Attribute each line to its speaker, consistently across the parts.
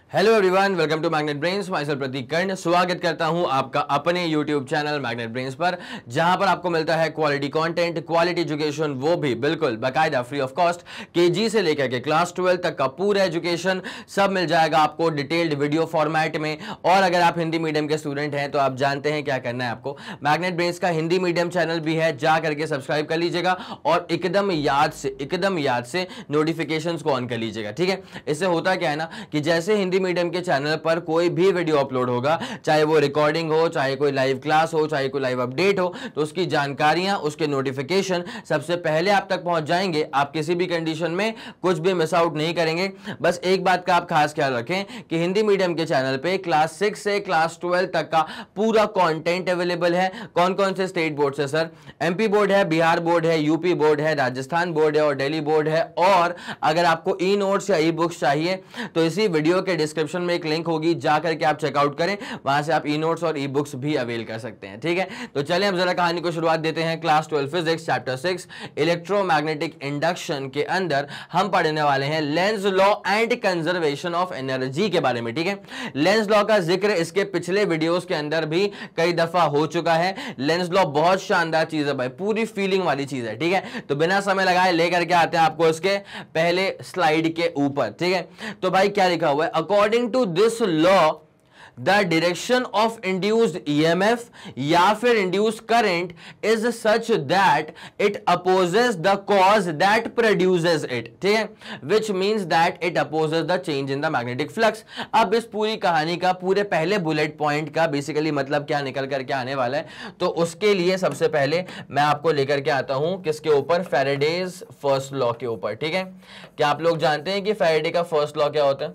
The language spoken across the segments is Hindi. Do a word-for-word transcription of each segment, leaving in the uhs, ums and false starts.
Speaker 1: Hello everyone, welcome to Magnet Brains. Myself Pratik Karn स्वागत करता हूं आपका अपने यूट्यूब चैनल मैग्नेट ब्रेन्स पर, जहां पर आपको मिलता है क्वालिटी कंटेंट, क्वालिटी एजुकेशन, वो भी बिल्कुल बाकायदा फ्री ऑफ कॉस्ट। केजी से लेकर के क्लास ट्वेल्व तक का पूरा एजुकेशन सब मिल जाएगा आपको डिटेल्ड वीडियो फॉर्मेट में। और अगर आप हिंदी मीडियम के स्टूडेंट हैं तो आप जानते हैं क्या करना है आपको। मैग्नेट ब्रेन्स का हिंदी मीडियम चैनल भी है, जा करके सब्सक्राइब कर लीजिएगा और एकदम याद से एकदम याद से नोटिफिकेशन को ऑन कर लीजिएगा, ठीक है। इससे होता क्या है ना कि जैसे हिंदी मीडियम के चैनल पर कोई भी वीडियो अपलोड होगा, चाहे वो रिकॉर्डिंग हो, चाहे कोई लाइव क्लास हो, चाहे कोई लाइव अपडेट हो, तो उसकी जानकारियां, उसके नोटिफिकेशन सबसे पहले आप तक पहुंच जाएंगे। आप किसी भी कंडीशन में कुछ भी मिस आउट नहीं करेंगे। बस एक बात का आप खास ख्याल रखें कि हिंदी मीडियम के चैनल पे क्लास सिक्स से क्लास ट्वेल्व तक का पूरा कंटेंट अवेलेबल है। कौन कौन से स्टेट बोर्ड से सर? एमपी बोर्ड है, बिहार बोर्ड है, यूपी बोर्ड है, राजस्थान बोर्ड है और दिल्ली बोर्ड है। और अगर आपको ई नोट्स या ई बुक्स चाहिए तो इसी वीडियो के डिस्क्रिप्शन में एक लिंक होगी, जाकर के आप चेकआउट करें, वहां से आप ई नोट्स और ई बुक्स भी अवेल कर सकते हैं, ठीक है। तो चलिए हम जरा कहानी को शुरुआत देते हैं। Class twelve physics chapter six electromagnetic induction के अंदर हम पढ़ने वाले हैं Lenz law and conservation of energy के बारे में, ठीक है। लेंज लॉ का जिक्र इसके पिछले वीडियोस के अंदर भी कई दफा हो चुका है। लेंज लॉ बहुत शानदार चीज है भाई, पूरी फीलिंग वाली चीज है, ठीक है। तो बिना समय लगाए लेकर के आते हैं आपको इसके पहले स्लाइड के ऊपर, ठीक है। तो भाई क्या लिखा हुआ है? According to this law the direction of induced E M F या फिर induced current is such that it opposes the cause that produces it, ठीक है, which means that it opposes the change in the magnetic flux। अब इस पूरी कहानी का पूरे पहले बुलेट पॉइंट का बेसिकली मतलब क्या निकल करके आने वाला है, तो उसके लिए सबसे पहले मैं आपको लेकर के आता हूं किसके ऊपर? फैराडेज फर्स्ट लॉ के ऊपर, ठीक है। क्या आप लोग जानते हैं कि फैराडे का फर्स्ट लॉ क्या होता है?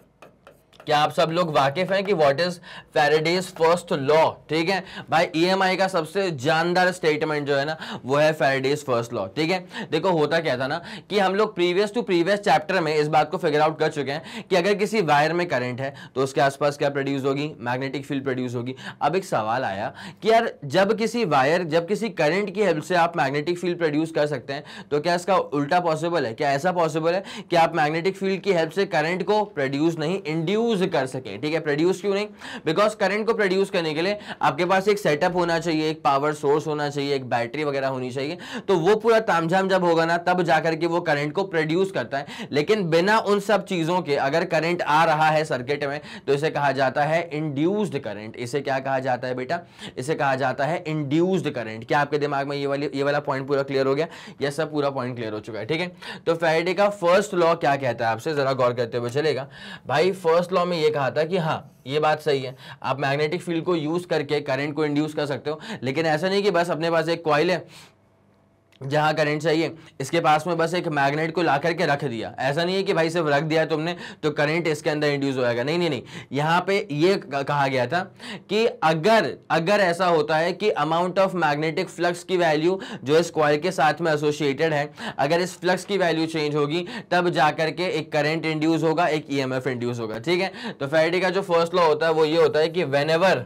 Speaker 1: क्या आप सब लोग वाकिफ हैं कि what is Faraday's first law? ठीक है भाई, ईएमआई का सबसे जानदार स्टेटमेंट जो है ना वो है फैराडेज फर्स्ट लॉ, ठीक है। देखो होता क्या था ना कि हम लोग प्रीवियस टू प्रीवियस चैप्टर में इस बात को फिगर आउट कर चुके हैं कि अगर किसी वायर में करंट है तो उसके आसपास क्या प्रोड्यूस होगी? मैग्नेटिक फील्ड प्रोड्यूस होगी। अब एक सवाल आया कि यार जब किसी वायर जब किसी करंट की हेल्प से आप मैग्नेटिक फील्ड प्रोड्यूस कर सकते हैं तो क्या इसका उल्टा पॉसिबल है? क्या ऐसा पॉसिबल है कि आप मैग्नेटिक फील्ड की हेल्प से करंट को प्रोड्यूस नहीं इंड्यूस कर सके? ठीक है, प्रोड्यूस क्यों नहीं? बिकॉज करंट को प्रोड्यूस करने के लिए आपके पास एक सेटअप होना चाहिए, एक पावर सोर्स होना चाहिए, एक बैटरी वगैरह होनी चाहिए। तो वो पूरा तामझाम जब होगा ना तब जाकर के वो करंट को प्रोड्यूस करता है। लेकिन बिना उन सब चीजों के अगर करंट आ रहा है सर्किट में तो इसे कहा जाता है इंड्यूस्ड करंट। इसे क्या कहा जाता है बेटा? इसे कहा जाता है इंड्यूस्ड करंट। क्या आपके दिमाग में ये वाली ये वाला पॉइंट पूरा क्लियर हो गया? यह सब पूरा पॉइंट क्लियर हो चुका है, ठीक है। तो फैराडे का फर्स्ट लॉ क्या कहता है आपसे जरा गौर करते हुए चलेगा भाई। फर्स्ट लॉ में ये कहा था कि हाँ ये बात सही है, आप मैग्नेटिक फील्ड को यूज करके करंट को इंड्यूस कर सकते हो, लेकिन ऐसा नहीं कि बस अपने पास एक कॉइल है जहां करंट चाहिए इसके पास में बस एक मैग्नेट को ला करके रख दिया। ऐसा नहीं है कि भाई सिर्फ रख दिया है तुमने तो करंट इसके अंदर इंड्यूस हो जाएगा। नहीं नहीं नहीं, यहां पे ये कहा गया था कि अगर अगर ऐसा होता है कि अमाउंट ऑफ मैग्नेटिक फ्लक्स की वैल्यू जो इस कॉइल के साथ में एसोसिएटेड है, अगर इस फ्लक्स की वैल्यू चेंज होगी तब जाकर के एक करंट इंड्यूस होगा, एक ईएमएफ इंड्यूस होगा, ठीक है। तो फैराडे का जो फर्स्ट लॉ होता है वो ये होता है कि व्हेनेवर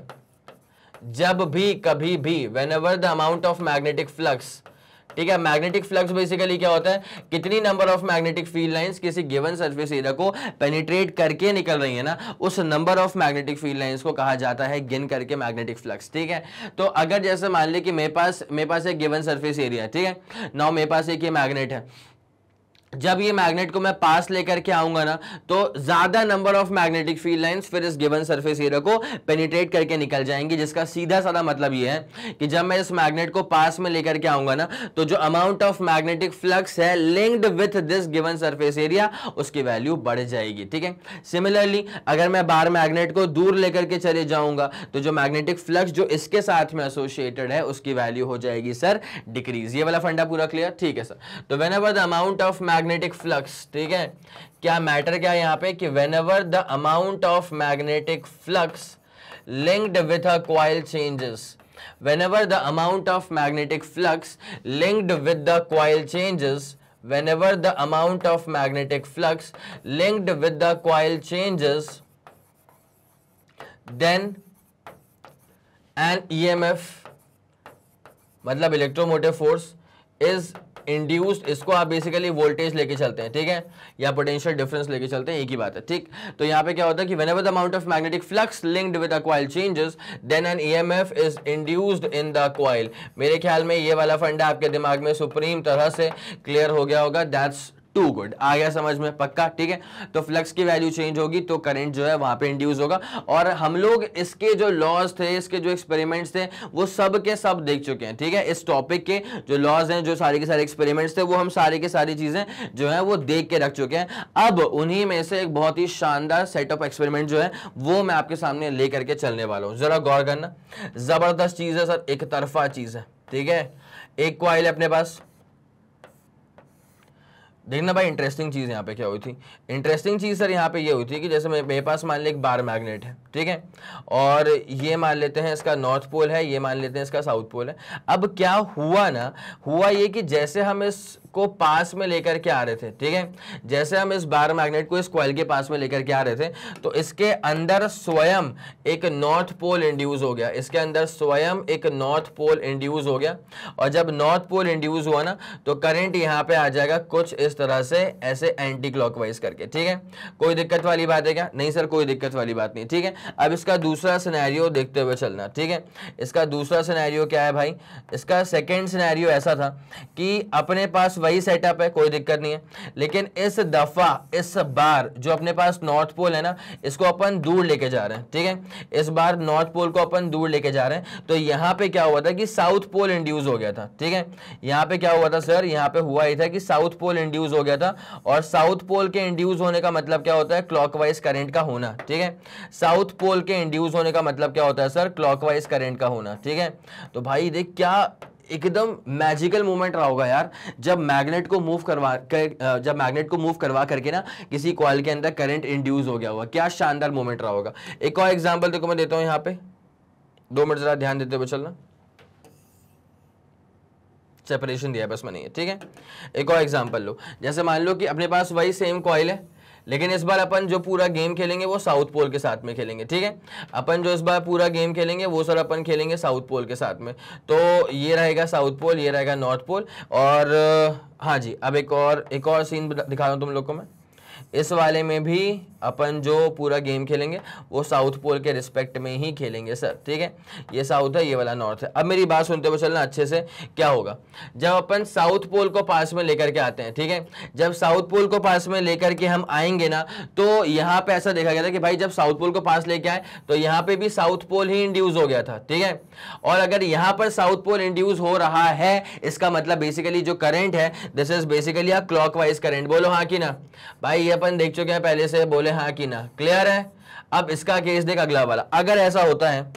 Speaker 1: जब भी कभी भी whenever the amount of magnetic flux, ठीक है। मैग्नेटिक फ्लक्स बेसिकली क्या होता है? कितनी number of magnetic field lines किसी गिवन सरफेस एरिया को पेनिट्रेट करके निकल रही है ना, उस number of magnetic field lines को कहा जाता है गिन करके मैग्नेटिक फ्लक्स, ठीक है। तो अगर जैसे मान ले कि मेरे पास मेरे पास एक गिवन सरफेस एरिया है, ठीक है। नाउ मेरे पास एक ये मैग्नेट है, जब ये मैग्नेट को मैं पास लेकर के आऊंगा ना तो ज्यादा number of magnetic field lines फिर इस गिवन सरफेस एरिया को पेनिट्रेट करके निकल जाएंगी, जिसका सीधा साधा मतलब ये है कि जब मैं इस मैग्नेट को पास में लेकर के आऊंगा ना तो जो अमाउंट ऑफ मैग्नेटिक फ्लक्स है linked with this given surface area उसकी वैल्यू बढ़ जाएगी, ठीक है। सिमिलरली अगर मैं बाहर मैग्नेट को दूर लेकर के चले जाऊंगा तो जो मैग्नेटिक फ्लक्स जो इसके साथ में एसोसिएटेड है उसकी वैल्यू हो जाएगी सर डिक्रीज। ये वाला फंडा पूरा क्लियर? ठीक है सर। तो whenever the amount of magnetic flux, ठीक है, क्या मैटर क्या है यहां पे कि whenever the amount of magnetic flux linked with a coil changes, whenever the amount of magnetic flux linked with the coil changes, whenever the amount of magnetic flux linked with the coil changes, then an E M F मतलब electromotive force is इंड्यूस्ड, इसको आप बेसिकली वोल्टेज लेके चलते हैं, ठीक है, या पोटेंशियल डिफरेंस लेके चलते हैं, एक ही बात है, ठीक। तो यहाँ पे क्या होता है कि whenever the amount of magnetic flux linked with a coil changes then an E M F is induced in the coil। मेरे ख्याल में ये वाला फंडा आपके दिमाग में सुप्रीम तरह से क्लियर हो गया होगा, दैट्स टू गुड, आ गया समझ में, पक्का, ठीक है। तो फ्लक्स की वैल्यू चेंज होगी तो करंट जो है वहां पे इंड्यूस होगा। और हम लोग इसके जो लॉज थे, इसके जो एक्सपेरिमेंट्स थे, वो सब के सब देख चुके हैं, ठीक है। इस टॉपिक के जो लॉज हैं, जो सारे के सारे एक्सपेरिमेंट्स थे, वो हम सारी के सारी चीजें जो है वो देख के रख चुके हैं। अब उन्हीं में से एक बहुत ही शानदार सेट ऑफ एक्सपेरिमेंट जो है वो मैं आपके सामने लेकर के चलने वाला हूं, जरा गौर करना। जबरदस्त चीज है सर, एक तरफा चीज है, ठीक है। एक कॉइल है अपने पास, देखना भाई इंटरेस्टिंग चीज यहाँ पे क्या हुई थी। इंटरेस्टिंग चीज सर यहाँ पे ये हुई थी कि जैसे मेरे पास मान ले एक बार मैग्नेट है, ठीक है, और ये मान लेते हैं इसका नॉर्थ पोल है, ये मान लेते हैं इसका साउथ पोल है। अब क्या हुआ ना, हुआ ये कि जैसे हम इसको पास में लेकर के आ रहे थे, ठीक है, जैसे हम इस बार मैग्नेट को इस कॉइल के पास में लेकर के आ रहे थे, तो इसके अंदर स्वयं एक नॉर्थ पोल इंड्यूस हो गया, इसके अंदर स्वयं एक नॉर्थ पोल इंड्यूस हो गया। और जब नॉर्थ पोल इंड्यूस हुआ ना, तो करंट यहाँ पे आ जाएगा कुछ इस तरह से, ऐसे एंटी क्लॉकवाइज करके, ठीक है। कोई दिक्कत वाली बात है क्या? नहीं सर, कोई दिक्कत वाली बात नहीं, ठीक है। अब इसका दूसरा सिनेरियो देखते हुए चलना, ठीक है। इसका दूसरा सिनेरियो क्या है भाई? इसका सेकंड सिनेरियो ऐसा था कि अपने पास वही सेटअप है, कोई दिक्कत नहीं है, लेकिन इस दफा इस बार जो अपने पास नॉर्थ पोल है ना, इसको अपन दूर लेके जा रहे हैं, ठीक है। इस बार नॉर्थ पोल को अपन दूर लेके जा रहे हैं। तो यहां पे क्या हुआ था कि साउथ पोल इंड्यूस हो गया था, ठीक है। यहां पे क्या हुआ था सर? यहां पे हुआ ही था कि साउथ पोल इंड्यूस हो गया था, और साउथ पोल के इंड्यूस होने का मतलब क्या होता है? क्लॉकवाइज करंट का होना, ठीक है। साउथ पोल के इंड्यूस होने का मतलब क्या होता है सर? क्लॉकवाइज करंट का होना, ठीक है। तो भाई देख, क्या एकदम मैजिकल मूवमेंट रहा होगा यार, जब मैग्नेट को मूव करवा कर जब मैग्नेट को मूव करवा करके ना किसी कॉइल के अंदर करंट इंड्यूस हो गया होगा। क्या शानदार मूवमेंट रहा होगा। एक और एग्जांपल देखो मैं देता हूं, यहां पे दो मिनट जरा ध्यान देते हुए चलना, सेपरेशन दिया है बस मैंने, ठीक है। एक और एग्जांपल लो, जैसे मान लो कि अपने पास वही सेम कॉइल है, लेकिन इस बार अपन जो पूरा गेम खेलेंगे वो साउथ पोल के साथ में खेलेंगे, ठीक है। अपन जो इस बार पूरा गेम खेलेंगे वो सर अपन खेलेंगे साउथ पोल के साथ में। तो ये रहेगा साउथ पोल, ये रहेगा नॉर्थ पोल। और हाँ जी, अब एक और एक और सीन दिखा रहा हूं तुम लोग को मैं। इस वाले में भी अपन जो पूरा गेम खेलेंगे वो साउथ पोल के रिस्पेक्ट में ही खेलेंगे सर, ठीक है। ये साउथ है, ये वाला नॉर्थ है। अब मेरी बात सुनते हुए चलना अच्छे से। क्या होगा जब अपन साउथ पोल को पास में लेकर के आते हैं, ठीक है, जब साउथ पोल को पास में लेकर के हम आएंगे ना, तो यहाँ पे ऐसा देखा गया था कि भाई जब साउथ पोल को पास लेके आए तो यहाँ पे भी साउथ पोल ही इंड्यूस हो गया था, ठीक है। और अगर यहाँ पर साउथ पोल इंड्यूस हो रहा है, इसका मतलब बेसिकली जो करंट है this is basically a clockwise current. बोलो हाँ कि ना भाई, ये अपन देख चुके हैं पहले से, बोले हाँ कि ना, क्लियर है। अब इसका केस देख अगला वाला, अगर ऐसा होता है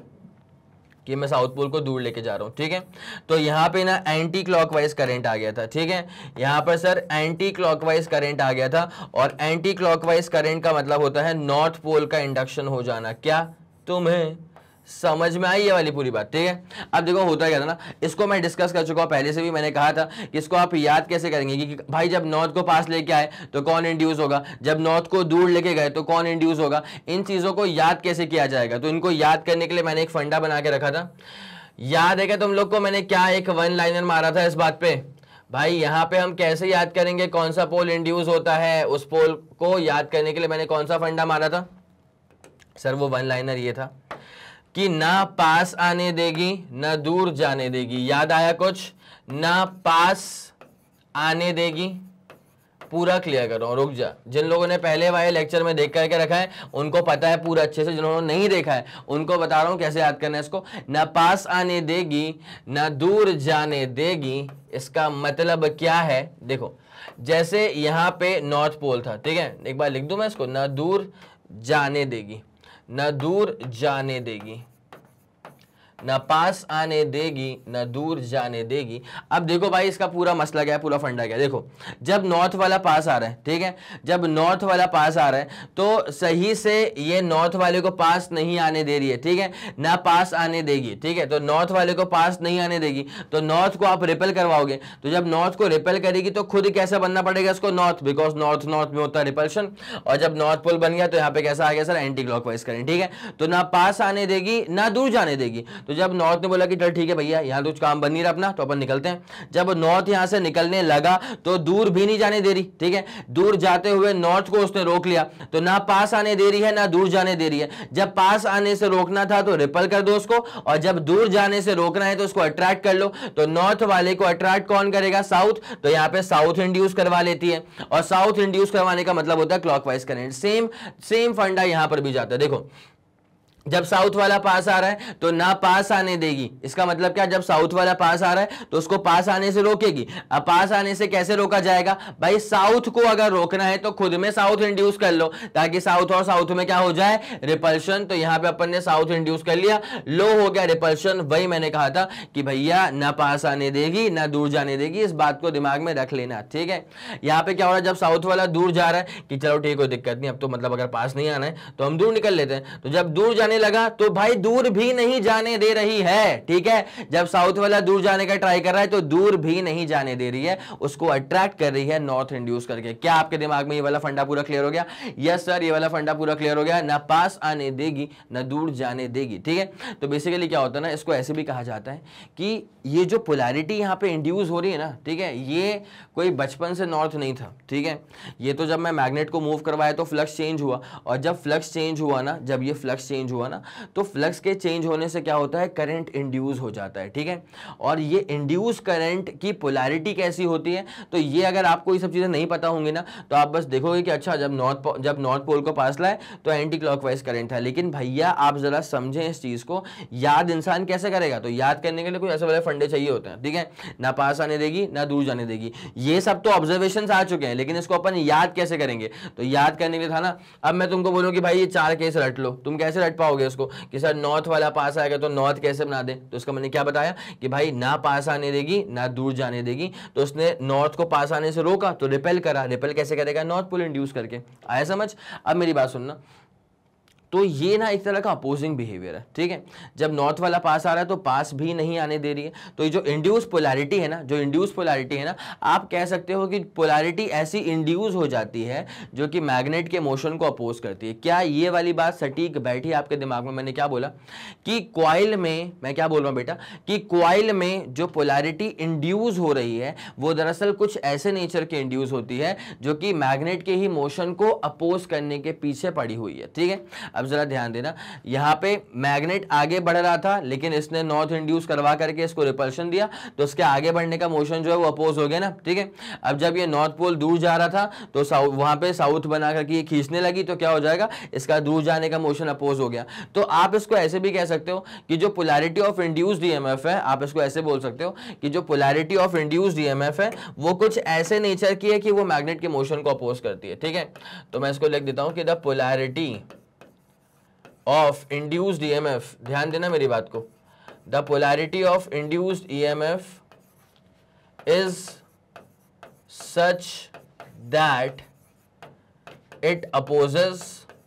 Speaker 1: कि मैं साउथ पोल को दूर लेके जा रहा हूं, ठीक है, तो यहां पे ना एंटी क्लॉकवाइज करंट आ गया था, ठीक है। यहां पर सर एंटी क्लॉकवाइज करंट आ गया था, और एंटी क्लॉकवाइज करंट का मतलब होता है नॉर्थ पोल का इंडक्शन हो जाना। क्या तुम्हें समझ में आई ये वाली पूरी बात? ठीक है। अब देखो होता क्या था ना, इसको मैं डिस्कस कर चुका हूं पहले से भी, मैंने कहा था कि इसको आप याद कैसे करेंगे कि भाई जब नॉर्थ को पास लेके आए तो कौन इंड्यूस होगा, जब नॉर्थ को दूर लेके गए तो कौन इंड्यूस होगा। इन चीजों को याद कैसे किया जाएगा, तो इनको याद करने के लिए मैंने एक फंडा बना के रखा था। याद है क्या तुम लोग को मैंने क्या एक वन लाइनर मारा था इस बात पे? भाई यहाँ पे हम कैसे याद करेंगे कौन सा पोल इंड्यूस होता है, उस पोल को याद करने के लिए मैंने कौन सा फंडा मारा था सर? वो वन लाइनर ये था कि ना पास आने देगी ना दूर जाने देगी। याद आया कुछ? ना पास आने देगी, पूरा क्लियर कर रहा हूं, रुक जा। जिन लोगों ने पहले वाले लेक्चर में देख करके रखा है उनको पता है पूरा अच्छे से, जिन्होंने नहीं देखा है उनको बता रहा हूं कैसे याद करना है इसको। ना पास आने देगी ना दूर जाने देगी, इसका मतलब क्या है? देखो जैसे यहां पे नॉर्थ पोल था, ठीक है, एक बार लिख दूं मैं इसको, ना दूर जाने देगी, न दूर जाने देगी, न पास आने देगी न दूर जाने देगी। अब देखो भाई इसका पूरा मसला क्या है, पूरा फंडा क्या है। देखो जब नॉर्थ वाला पास आ रहा है, ठीक है, जब नॉर्थ वाला पास आ रहा है तो सही से ये नॉर्थ वाले को पास नहीं आने दे रही है, ठीक है, ना पास आने देगी, ठीक है। तो नॉर्थ वाले को पास नहीं आने देगी तो नॉर्थ को आप रिपेल करवाओगे, तो जब नॉर्थ को रिपेल करेगी तो खुद कैसा बनना पड़ेगा इसको? नॉर्थ, बिकॉज नॉर्थ नॉर्थ में होता है रिपल्शन। और जब नॉर्थ पोल बन गया तो यहाँ पे कैसा आ गया सर? एंटी क्लॉकवाइज करंट, ठीक है। तो ना पास आने देगी ना दूर जाने देगी, तो तो जब नॉर्थ ने बोला कि चल ठीक है भैया यहाँ तो काम बन नहीं रहा अपना, तो अपन निकलते हैं। जब नॉर्थ यहां से निकलने लगा तो दूर भी नहीं जाने दे रही, ठीक है, दूर जाते हुए नॉर्थ को उसने रोक लिया, तो ना पास आने दे रही है ना दूर जाने दे रही है। जब पास आने से रोकना था तो रिपल कर दो उसको, और जब दूर जाने से रोकना है तो उसको अट्रैक्ट कर लो। तो नॉर्थ वाले को अट्रैक्ट कौन करेगा? साउथ, तो यहां पे साउथ इंड्यूस करवा लेती है, और साउथ इंड्यूस करवाने का मतलब होता है क्लॉकवाइज करंट। सेम सेम फंडा यहां पर भी जाता है। देखो जब साउथ वाला पास आ रहा है तो ना पास आने देगी, इसका मतलब क्या? जब साउथ वाला पास आ रहा है तो उसको पास आने से रोकेगी। अब पास आने से कैसे रोका जाएगा भाई? साउथ को अगर रोकना है तो खुद में साउथ इंड्यूस कर लो, ताकि साउथ और साउथ में क्या हो जाए? रिपल्शन। तो यहां पे अपन ने साउथ इंड्यूस कर लिया, लो हो गया रिपल्शन। वही मैंने कहा था कि भैया ना पास आने देगी ना दूर जाने देगी, इस बात को दिमाग में रख लेना, ठीक है। यहां पे क्या हो रहा है? जब साउथ वाला दूर जा रहा है कि चलो ठीक, कोई दिक्कत नहीं, अब तो मतलब अगर पास नहीं आना है तो हम दूर निकल लेते हैं। तो जब दूर जाने लगा तो भाई दूर भी नहीं जाने दे रही है, ठीक है। जब साउथ वाला दूर जाने का ट्राई कर रहा है तो दूर भी नहीं जाने दे रही है, उसको अट्रैक्ट कर रही है नॉर्थ इंड्यूस करके। क्या आपके दिमाग में ये वाला फंडा पूरा क्लियर हो गया? यस सर, ये वाला फंडा पूरा क्लियर हो गया। ना पास आने देगी ना दूर जाने देगी, ठीक है। तो बेसिकली क्या होता है ना, इसको ऐसे भी कहा जाता है कि ये जो पोलैरिटी यहां पे इंड्यूस हो रही है ना, ठीक है, ये कोई बचपन से नॉर्थ नहीं था, ठीक है। ये तो जब मैं मैग्नेट को मूव करवाया तो फ्लक्स चेंज हुआ, और जब फ्लक्स चेंज हुआ ना, जब ये फ्लक्स चेंज हुआ ना, तो फ्लक्स के चेंज होने से क्या होता है? करंट इंड्यूस हो जाता है, ठीक है। और ये इंड्यूस करंट की पोलैरिटी कैसी होती है, तो ये अगर आपको ये सब चीजें नहीं पता होंगी ना, तो आप बस देखोगे कि अच्छा जब नॉर्थ जब नॉर्थ पोल को पास लाए तो एंटी क्लॉकवाइज करंट था। लेकिन भैया आप जरा समझें इस चीज को, याद इंसान कैसे करेगा? तो याद करने के लिए कोई ऐसे वाले फंडे चाहिए होते हैं, ठीक है। ना पास आने देगी ना दूर जाने देगी, ये सब तो ऑब्जर्वेशंस आ चुके हैं, लेकिन इसको अपन याद कैसे करेंगे? तो याद करने के लिए था ना, अब मैं तुमको बोलूं कि भाई ये चार केस रट लो, तुम कैसे रट पाओगे उसको कि सर नॉर्थ वाला पास आएगा तो नॉर्थ कैसे बना दे? तो उसका मैंने क्या बताया कि भाई ना पास आने देगी ना दूर जाने देगी, तो उसने नॉर्थ को पास आने से रोका तो रिपेल करा। रिपेल कैसे करेगा? नॉर्थ पोल इंड्यूस करके। आया समझ? अब मेरी बात सुनना, तो ये ना एक तरह का अपोजिंग बिहेवियर है, ठीक है। जब नॉर्थ वाला पास आ रहा है तो पास भी नहीं आने दे रही है। तो ये जो इंड्यूस पोलैरिटी है ना, जो इंड्यूस पोलैरिटी है ना, आप कह सकते हो कि पोलैरिटी ऐसी इंड्यूस हो जाती है जो कि मैग्नेट के मोशन को अपोज करती है। क्या ये वाली बात सटीक बैठी आपके दिमाग में? मैंने क्या बोला कि कॉइल में, मैं क्या बोल रहा हूं बेटा, कि कॉइल में जो पोलैरिटी इंड्यूस हो रही है वो दरअसल कुछ ऐसे नेचर की इंड्यूस होती है जो कि मैग्नेट के ही मोशन को अपोज करने के पीछे पड़ी हुई है, ठीक है। अब जरा ध्यान देना, यहां पे मैग्नेट आगे बढ़ रहा था लेकिन इसने नॉर्थ इंड्यूस करवा करके इसको रिपल्शन दिया, तो उसके आगे बढ़ने का मोशन जो है वो अपोज हो गया ना, ठीक है। अब जब ये नॉर्थ पोल दूर जा रहा था तो साउथ, वहां पे साउथ बना करके ये खींचने लगी, तो क्या हो जाएगा? इसका दूर जाने का मोशन अपोज हो गया। तो आप इसको ऐसे भी कह सकते हो कि जो पोलैरिटी ऑफ इंड्यूस्ड ईएमएफ है, आप इसको ऐसे बोल सकते हो कि जो पोलैरिटी ऑफ इंड्यूस्ड ईएमएफ है वो कुछ ऐसे नेचर की है कि वो मैग्नेट के मोशन को अपोज करती है, ठीक है। तो मैं इसको लिख देता हूं कि the polarity of induced E M F, ध्यान देना मेरी बात को, the polarity of induced E M F is such that it opposes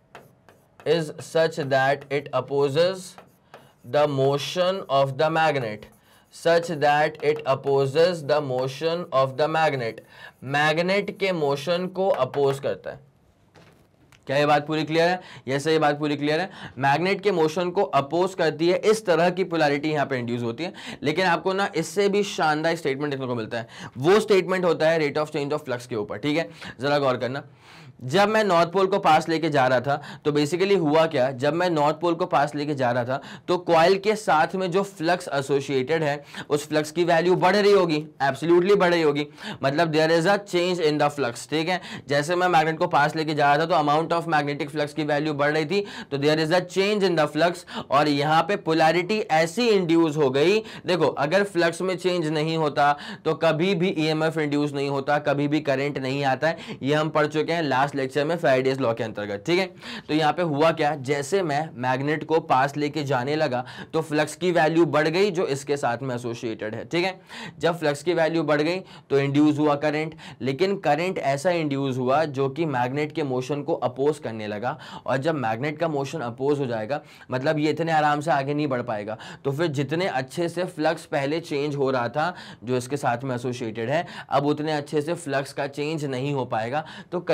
Speaker 1: is such that it opposes the motion of the magnet such that it opposes the motion of the magnet, magnet के मोशन को अपोज करता है। क्या ये बात पूरी क्लियर है? यस, ये बात पूरी क्लियर है। मैग्नेट के मोशन को अपोज करती है, इस तरह की पोलैरिटी यहां पे इंड्यूस होती है। लेकिन आपको ना इससे भी शानदार स्टेटमेंट देखने को मिलता है, वो स्टेटमेंट होता है rate of change of flux के ऊपर, ठीक है। जरा गौर करना, जब मैं नॉर्थ पोल को पास लेके जा रहा था तो बेसिकली हुआ क्या, जब मैं नॉर्थ पोल को पास लेके जा रहा था तो कॉइल के साथ में जो फ्लक्स एसोसिएटेड है उस फ्लक्स की वैल्यू बढ़ रही होगी, एब्सोल्युटली बढ़ रही होगी, मतलब there is a change in the flux, ठीक है। जैसे मैं मैग्नेट को पास लेके जा रहा था तो अमाउंट ऑफ मैग्नेटिक फ्लक्स की वैल्यू बढ़ रही थी, तो there is a change in the flux, और यहां पे पोलैरिटी ऐसी इंड्यूस हो गई। देखो, अगर फ्लक्स में चेंज नहीं होता तो कभी भी ईएमएफ इंड्यूस नहीं होता, कभी भी करंट नहीं आता है, ये हम पढ़ चुके हैं लास्ट लेक्चर में फैराडेज लॉ के अंतर्गत, ठीक है। तो यहां पे हुआ क्या, जैसे मैं मैग्नेट को पास लेके जाने लगा तो फ्लक्स की वैल्यू बढ़ गई जो इसके साथ में एसोसिएटेड है, ठीक है। जब फ्लक्स की वैल्यू बढ़ गई तो इंड्यूस हुआ करंट, लेकिन करंट ऐसा इंड्यूस हुआ जो कि मैग्नेट के मोशन को अपोज करने लगा, और जब मैग्नेट का मोशन अपोज हो जाएगा मतलब ये इतने आराम से आगे नहीं बढ़ पाएगा, तो फिर जितने अच्छे से फ्लक्स पहले चेंज हो रहा था जो इसके साथ में एसोसिएटेड है, अब उतने अच्छे से फ्लक्स का चेंज नहीं हो पाएगा। तो कहीं ना कहीं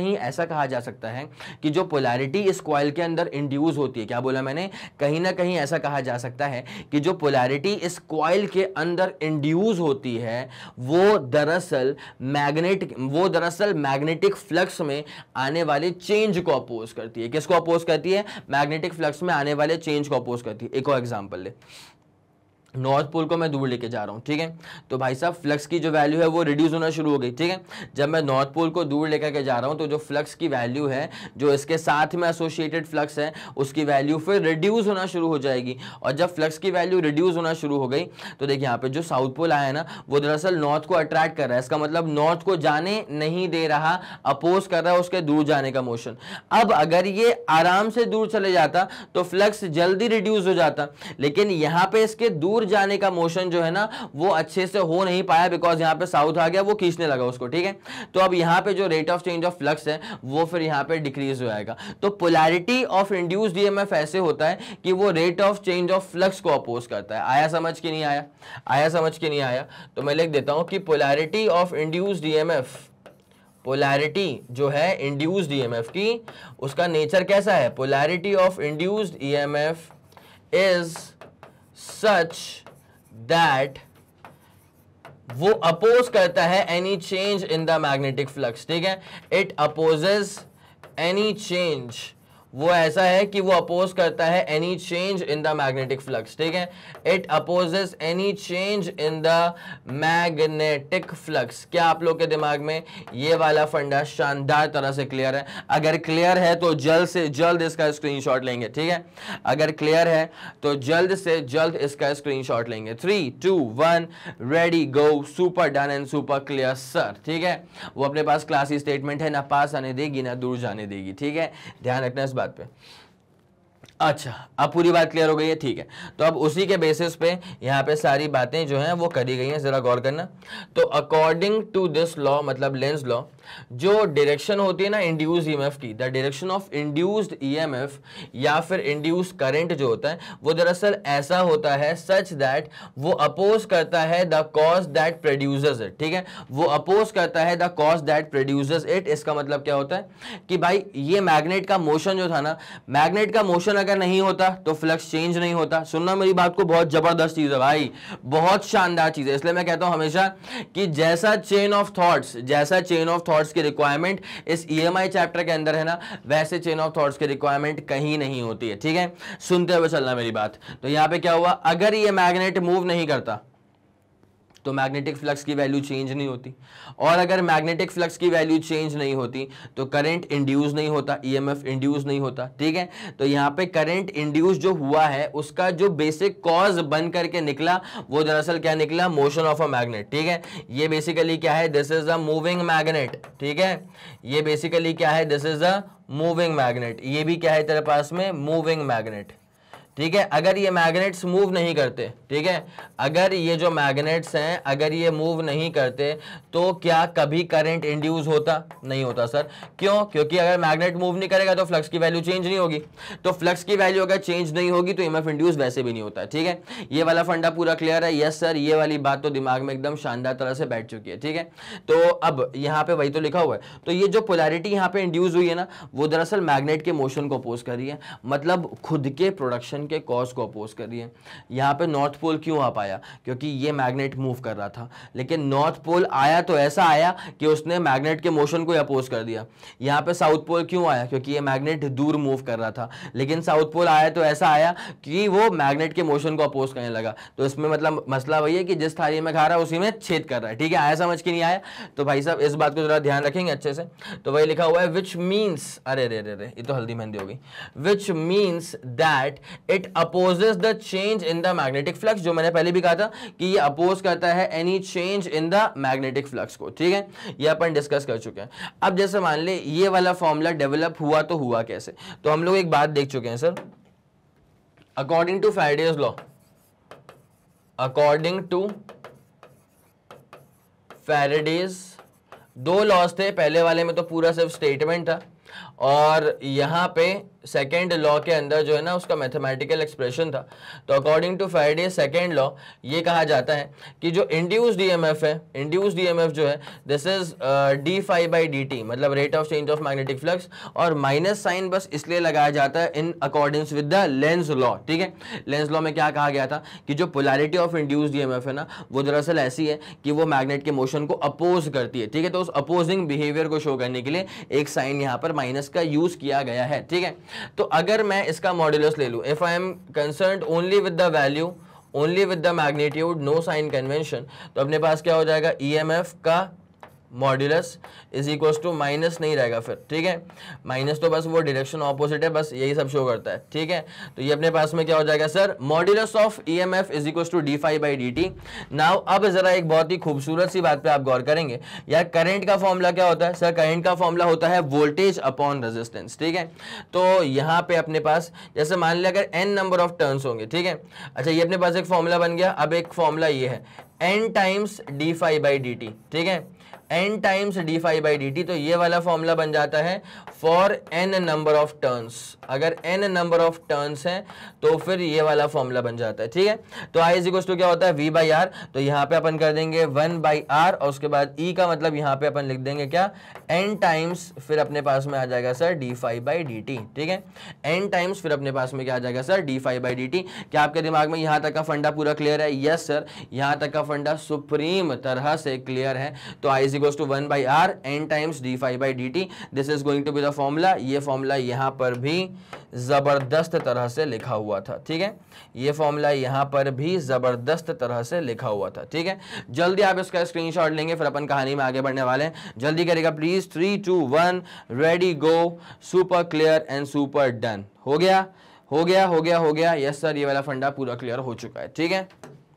Speaker 1: कहीं ऐसा कहा जा सकता है कि जो पोलैरिटी इस कॉइल के अंदर इंड्यूस होती है, क्या बोला मैंने, कहीं ना कहीं ऐसा कहा जा सकता है कि जो पोलैरिटी इस कॉइल के अंदर इंड्यूस होती है वो दरअसल मैग्नेटिक वो दरअसल मैग्नेटिक फ्लक्स में आने वाले चेंज को अपोज करती है। किसको अपोज करती है, मैग्नेटिक फ्लक्स में आने वाले चेंज को अपोज करती है। एक और एग्जांपल ले, नॉर्थ पोल को मैं दूर लेके जा रहा हूं, ठीक है, तो भाई साहब फ्लक्स की जो वैल्यू है वो रिड्यूस होना शुरू हो गई, ठीक है। जब मैं नॉर्थ पोल को दूर लेकर के जा रहा हूं तो जो फ्लक्स की वैल्यू है, जो इसके साथ में एसोसिएटेड फ्लक्स है, उसकी वैल्यू फिर रिड्यूस होना शुरू हो जाएगी। और जब फ्लक्स की वैल्यू रिड्यूस होना शुरू हो गई तो देखिए यहाँ पे जो साउथ पोल आया है ना, वो दरअसल नॉर्थ को अट्रैक्ट कर रहा है। इसका मतलब नॉर्थ को जाने नहीं दे रहा, अपोज कर रहा है उसके दूर जाने का मोशन। अब अगर ये आराम से दूर चले जाता तो फ्लक्स जल्दी रिड्यूस हो जाता, लेकिन यहाँ पे इसके दूर जाने का मोशन जो है ना वो अच्छे से हो नहीं पाया, बिकॉज यहां पे साउथ आ गया, वो खींचने लगा उसको, ठीक है। तो अब यहां पे जो rate of change of flux है वो फिर यहां पे डिक्रीज हो जाएगा। तो पोलैरिटी ऑफ इंड्यूस्ड ईएमएफ ऐसे होता है कि वो rate of change of flux को अपोज करता है। आया समझ के नहीं आया, आया समझ के नहीं आया, तो मैं लिख देता हूं कि polarity of induced EMF, polarity जो है इंड्यूस्ड ईएमएफ की, उसका नेचर कैसा है, polarity of induced EMF is such that वो अपोज करता है any change in the magnetic flux, ठीक है। इट अपोजेस एनी चेंज, वो ऐसा है कि वो अपोज करता है any change in the magnetic flux, ठीक है। It opposes any change in the magnetic flux. क्या आप लोग के दिमाग में ये वाला फंडा शानदार तरह से क्लियर है? अगर क्लियर है तो जल्द से जल्द इसका स्क्रीनशॉट लेंगे, ठीक है। अगर क्लियर है तो जल्द से जल्द इसका स्क्रीनशॉट लेंगे। Three two one ready go, super done and super clear sir, ठीक है। वो अपने पास क्लासी स्टेटमेंट है, ना पास आने देगी ना दूर जाने देगी, ठीक है, ध्यान रखना इस बात पे। अच्छा, अब पूरी बात क्लियर हो गई है, ठीक है। तो अब उसी के बेसिस पे यहाँ पे सारी बातें जो हैं वो करी गई हैं, जरा गौर करना। तो अकॉर्डिंग टू दिस लॉ, मतलब लेंज लॉ, जो डायरेक्शन होती है ना इंड्यूस्ड ईएमएफ की, the direction of induced EMF या फिर इंड्यूस्ड करंट जो होता है वो दरअसल ऐसा होता है सच दैट वो अपोज करता है the cause that produces it, ठीक है। वो अपोज करता है the cause that produces it. इसका मतलब क्या होता है कि भाई ये मैग्नेट का मोशन जो था ना, मैग्नेट का मोशन अगर नहीं होता तो फ्लक्स चेंज नहीं होता। सुनना मेरी बात को, बहुत जबरदस्त चीज है भाई, बहुत शानदार चीज है। इसलिए मैं कहता हूं हमेशा कि जैसा चेन ऑफ थॉट्स जैसा चेन ऑफ थॉट्स की रिक्वायरमेंट इस ईएमआई चैप्टर के अंदर है ना, वैसे चेन ऑफ थॉट्स की रिक्वायरमेंट कहीं नहीं होती है, ठीक है। सुनते हुए चलना मेरी बात। तो यहां पे क्या हुआ, अगर ये मैग्नेट मूव नहीं करता तो मैग्नेटिक फ्लक्स की वैल्यू चेंज नहीं होती, और अगर मैग्नेटिक फ्लक्स की वैल्यू चेंज नहीं होती तो करंट इंड्यूस नहीं होता, ईएमएफ इंड्यूस नहीं होता, ठीक है। तो यहाँ पे करंट इंड्यूस जो हुआ है उसका जो बेसिक कॉज बन करके निकला वो दरअसल क्या निकला, मोशन ऑफ अ मैग्नेट, ठीक है। ये बेसिकली क्या है, this is a moving magnet, ठीक है। ये बेसिकली क्या है, this is a moving magnet. ये भी क्या है तेरे पास में, मूविंग मैग्नेट, ठीक है। अगर ये मैग्नेट्स मूव नहीं करते, ठीक है, अगर ये जो मैग्नेट्स हैं अगर ये मूव नहीं करते तो क्या कभी करंट इंड्यूस होता? नहीं होता सर। क्यों? क्योंकि अगर मैग्नेट मूव नहीं करेगा तो फ्लक्स की वैल्यू चेंज नहीं होगी, तो फ्लक्स की वैल्यू अगर चेंज नहीं होगी तो ईएमएफ इंड्यूस वैसे भी नहीं होता, ठीक है। ये वाला फंडा पूरा क्लियर है? यस सर, ये वाली बात तो दिमाग में एकदम शानदार तरह से बैठ चुकी है, ठीक है। तो अब यहाँ पे वही तो लिखा हुआ है। तो ये जो पोलैरिटी यहाँ पे इंड्यूस हुई है ना, वो दरअसल मैग्नेट के मोशन को अपोज कर रही है, मतलब खुद के प्रोडक्शन के कॉज को अपोज कर रही है। यहां पे नॉर्थ पोल क्यों आ पाया? क्योंकि ये मैग्नेट मूव कर रहा था, लेकिन नॉर्थ पोल आया तो ऐसा आया कि उसने मैग्नेट के मोशन को अपोज कर दिया। यहां पे साउथ पोल क्यों आया? क्योंकि ये मैग्नेट दूर मूव कर रहा था, लेकिन साउथ पोल आया तो ऐसा आया कि वो मैग्नेट के मोशन को अपोज करने लगा। तो इसमें मतलब मसला वही है कि जिस थाली में खा रहा है उसी में छेद कर रहा है, ठीक है। आया समझ के नहीं आया? तो भाई साहब इस बात को जरा ध्यान रखेंगे अच्छे से। तो वही लिखा हुआ है विच मीन्स, अरे रे रे रे ये तो हल्दी मेहंदी हो गई, which means that it opposes the change in the magnetic flux, जो मैंने पहले भी कहा था कि ये अपोज करता है any change in the magnetic flux को, ठीक है। ये अपन डिस्कस कर चुके हैं। अब जैसे मान ले ये वाला फॉर्मूला डेवलप हुआ तो हुआ कैसे? तो हम लोग एक बात देख चुके हैं sir, according to Faraday's law, according to Faraday's दो लॉज थे। पहले वाले में तो पूरा सिर्फ स्टेटमेंट था और यहाँ पे सेकेंड लॉ के अंदर जो है ना उसका मैथमेटिकल एक्सप्रेशन था। तो according to Faraday second law ये कहा जाता है कि जो इंड्यूस्ड ईएमएफ है, इंड्यूस्ड ईएमएफ जो है this is d phi by D t, मतलब rate of change of magnetic flux, और माइनस साइन बस इसलिए लगाया जाता है in accordings with the Lenz law. ठीक है, लेंज लॉ में क्या कहा गया था कि जो पोलैरिटी ऑफ इंड्यूस्ड ईएमएफ है ना वो दरअसल ऐसी है कि वो मैग्नेट के मोशन को अपोज करती है। ठीक है, तो उस अपोजिंग बिहेवियर को शो करने के लिए एक साइन यहाँ पर माइनस का यूज किया गया है। ठीक है, तो अगर मैं इसका मॉड्यूलस ले लूं, if I am concerned only with the value, only with the magnitude, no sign convention, तो अपने पास क्या हो जाएगा, ईएमएफ का modulus is equal to minus नहीं रहेगा फिर। ठीक है, माइनस तो बस वो डायरेक्शन ऑपोजिट है, बस यही सब शो करता है। ठीक है, तो ये अपने पास में क्या हो जाएगा sir, modulus of EMF is equal to d phi by D t. Now अब जरा एक बहुत ही खूबसूरत सी बात पे आप गौर करेंगे यार, करंट का फॉर्मूला क्या होता है सर, करंट का फॉर्मूला होता है वोल्टेज अपॉन रेजिस्टेंस। ठीक है, तो यहाँ पे अपने पास जैसे मान लिया अगर एन नंबर ऑफ टर्न्स होंगे, ठीक है, अच्छा ये अपने पास एक फॉर्मूला बन गया। अब एक फॉर्मूला ये है n times d phi by D t. ठीक है, n times d phi by D t, तो ये वाला फॉर्मूला बन जाता है for n number of turns. अगर n नंबर ऑफ टर्न्स हैं तो फिर ये वाला फॉर्मूला बन जाता है। ठीक है, तो i इज इक्वल टू क्या होता है, v बाई आर, तो यहाँ पे अपन कर देंगे वन बाई आर, और उसके बाद e का मतलब यहाँ पे अपन लिख देंगे क्या, n टाइम्स, फिर अपने पास में आ जाएगा sir d phi by D t. ठीक है, n टाइम्स फिर अपने पास में क्या आ जाएगा sir, d phi by D t. क्या आपके दिमाग में यहाँ तक का फंडा पूरा क्लियर है? यस सर, यहाँ तक का फंडा सुप्रीम तरह से क्लियर है। तो i is equal to one by R n times d phi by D t, this is going to be the formula. ये फॉर्मूला यहाँ पर भी जबरदस्त तरह से लिखा हुआ था। ठीक है, ये फॉर्मूला यहाँ पर भी जबरदस्त तरह से लिखा हुआ था। ठीक है, जल्दी आप इसका स्क्रीनशॉट लेंगे, फिर अपन कहानी में आगे बढ़ने वाले हैं। जल्दी करेगा please, three two one, ready go, super clear and super done. हो गया हो गया हो गया हो गया यस सर, ये वाला फंडा पूरा क्लियर हो चुका है। ठीक है,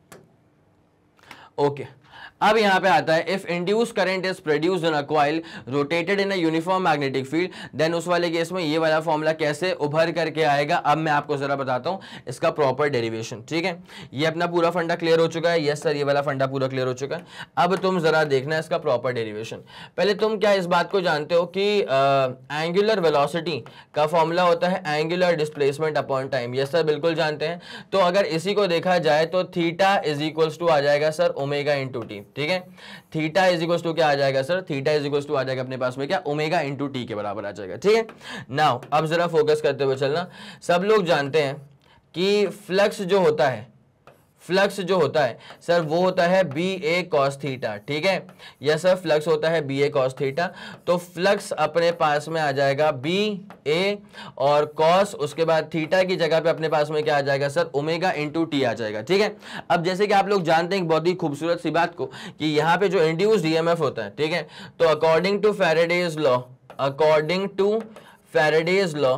Speaker 1: ओके, अब यहां पे आता है if induce current is produced in a coil rotated in a uniform magnetic field, then उस वाले केस में ये वाला फॉर्मूला कैसे उभर करके आएगा। अब मैं आपको जरा बताता हूं इसका प्रॉपर डेरिवेशन। ठीक है, ये अपना पूरा फंडा क्लियर हो चुका है। यस सर, ये वाला फंडा पूरा क्लियर हो चुका है। अब तुम जरा देखना इसका प्रॉपर डेरिवेशन। पहले तुम क्या इस बात को जानते हो कि एंगुलर वेलोसिटी का फॉर्मूला होता है angular displacement upon time? Yes sir, बिल्कुल जानते हैं। तो अगर इसी को देखा जाए तो थीटा इज इक्वल्स टू आ जाएगा सर ओमेगा इंटू टी। ठीक है, थीटा इज इक्वल्स टू क्या आ जाएगा sir, theta is equals to आ जाएगा अपने पास में क्या, ओमेगा इंटू टी के बराबर आ जाएगा। ठीक है, नाउ अब जरा फोकस करते हुए चलना। सब लोग जानते हैं कि फ्लक्स जो होता है, फ्लक्स जो होता है सर वो होता है बी ए कॉस थीटा। ठीक है, यस सर, फ्लक्स होता है बी ए कॉस थीटा। तो फ्लक्स अपने पास में आ जाएगा बी ए और कॉस, उसके बाद थीटा की जगह पे अपने पास में क्या आ जाएगा सर, ओमेगा इंटू टी आ जाएगा। ठीक है, अब जैसे कि आप लोग जानते हैं बहुत ही खूबसूरत सी बात को कि यहाँ पे जो इंड्यूस्ड ईएमएफ होता है, ठीक है, तो according to Faraday's law, according to Faraday's law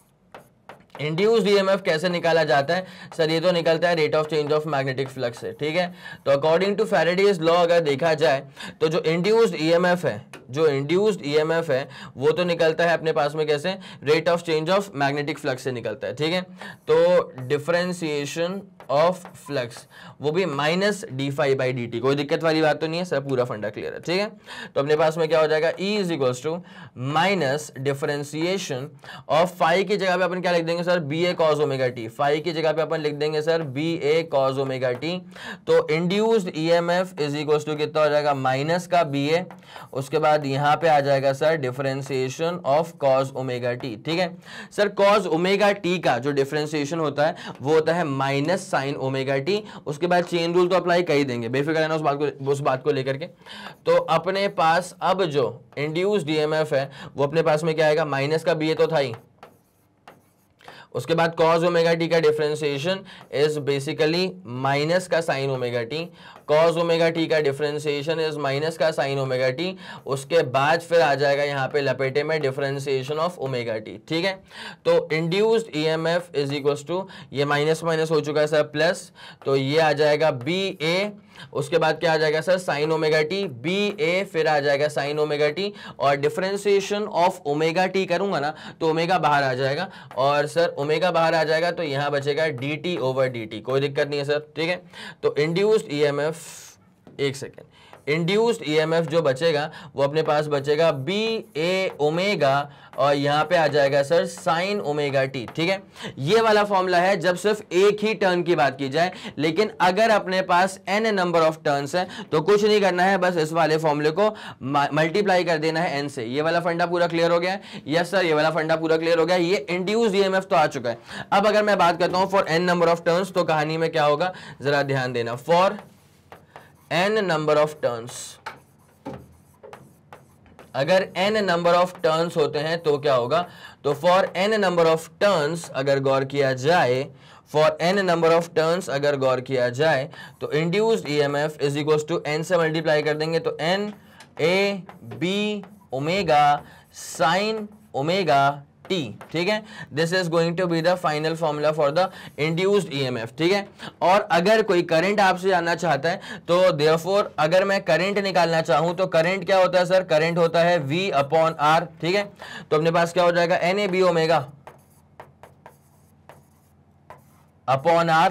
Speaker 1: induced EMF कैसे निकाला जाता है सर, ये तो निकलता है rate of change of magnetic flux से। ठीक है, तो अकॉर्डिंग टू फैराडेज लॉ अगर देखा जाए तो जो इंड्यूस्ड ईएमएफ है, जो इंड्यूस्ड ईएमएफ है वो तो निकलता है अपने पास में कैसे, rate of change of magnetic flux से निकलता है। ठीक है, तो डिफरेंशिएशन ऑफ फ्लक्स वो भी minus d phi by D T, कोई दिक्कत वाली बात तो नहीं है सर, पूरा फंडा क्लियर है। ठीक है, तो अपने पास में क्या हो जाएगा, E is equals to minus differentiation of phi की जगह पे अपन क्या लिख देंगे sir, B A cos omega t. Phi की जगह पे अपन लिख देंगे sir B A cos omega t. तो induced EMF is equals to कितना हो जाएगा, माइनस का बी ए, उसके बाद यहाँ पे आ जाएगा sir differentiation of cos omega T. ठीक है सर, कॉस ओमेगा टी का जो डिफरेंशिएशन होता है वो होता है माइनस साइन ओमेगा टी। उसके बाद चेन रूल तो अप्लाई कर ही देंगे, बेफिक्र रहना उस बात को, उस बात को लेकर के। तो अपने पास अब जो इंड्यूस्ड ईएमएफ है वो अपने पास में क्या आएगा, माइनस का बी ए तो था ही, उसके बाद cos ओमेगा टी का डिफरेंशिएशन इज बेसिकली माइनस का sine omega t, cos omega t का डिफरेंशिएशन इज माइनस का साइन ओमेगा टी, उसके बाद फिर आ जाएगा यहाँ पे लपेटे में डिफरेंशिएशन ऑफ ओमेगा टी। ठीक है, तो induced EMF is equals to, ये माइनस माइनस हो चुका है सर प्लस, तो ये आ जाएगा बी ए, उसके बाद क्या आ जाएगा sir sine omega t, B A फिर आ जाएगा साइन ओमेगा टी, और डिफरेंशिएशन ऑफ ओमेगा टी करूंगा ना तो ओमेगा बाहर आ जाएगा, और सर ओमेगा बाहर आ जाएगा तो यहां बचेगा d t over D T, कोई दिक्कत नहीं है सर। ठीक है, तो इंड्यूस्ड ईएमएफ, एक सेकेंड, इंड्यूस्ड ईएमएफ जो बचेगा वो अपने पास बचेगा बी ए ओमेगा और यहां पे आ जाएगा सर साइन ओमेगा टी। ठीक है, ये वाला फॉर्मूला है जब सिर्फ एक ही टर्न की बात की जाए, लेकिन अगर अपने पास एन नंबर ऑफ टर्न्स है तो कुछ नहीं करना है, बस इस वाले फॉर्मूले को मल्टीप्लाई कर देना है एन से। ये वाला फंडा पूरा क्लियर हो गया है? यस सर, ये वाला फंडा पूरा क्लियर हो गया। ये इंड्यूस्ड ईएमएफ तो आ चुका है। अब अगर मैं बात करता हूं for N number of turns, तो कहानी में क्या होगा जरा ध्यान देना। For N number of turns, अगर n नंबर ऑफ टर्न्स होते हैं तो क्या होगा, तो for n number of turns अगर गौर किया जाए, for n number of turns अगर गौर किया जाए तो induced EMF is equal to n से मल्टीप्लाई कर देंगे तो n a b omega sine omega T. ठीक है, this is going to be the final formula for the induced EMF. ठीक है, और अगर कोई करंट आपसे जानना चाहता है तो देयरफॉर अगर मैं करंट निकालना चाहूं तो करंट क्या होता है सर, करंट होता है V अपॉन R। ठीक है, तो अपने पास क्या हो जाएगा N A B omega upon R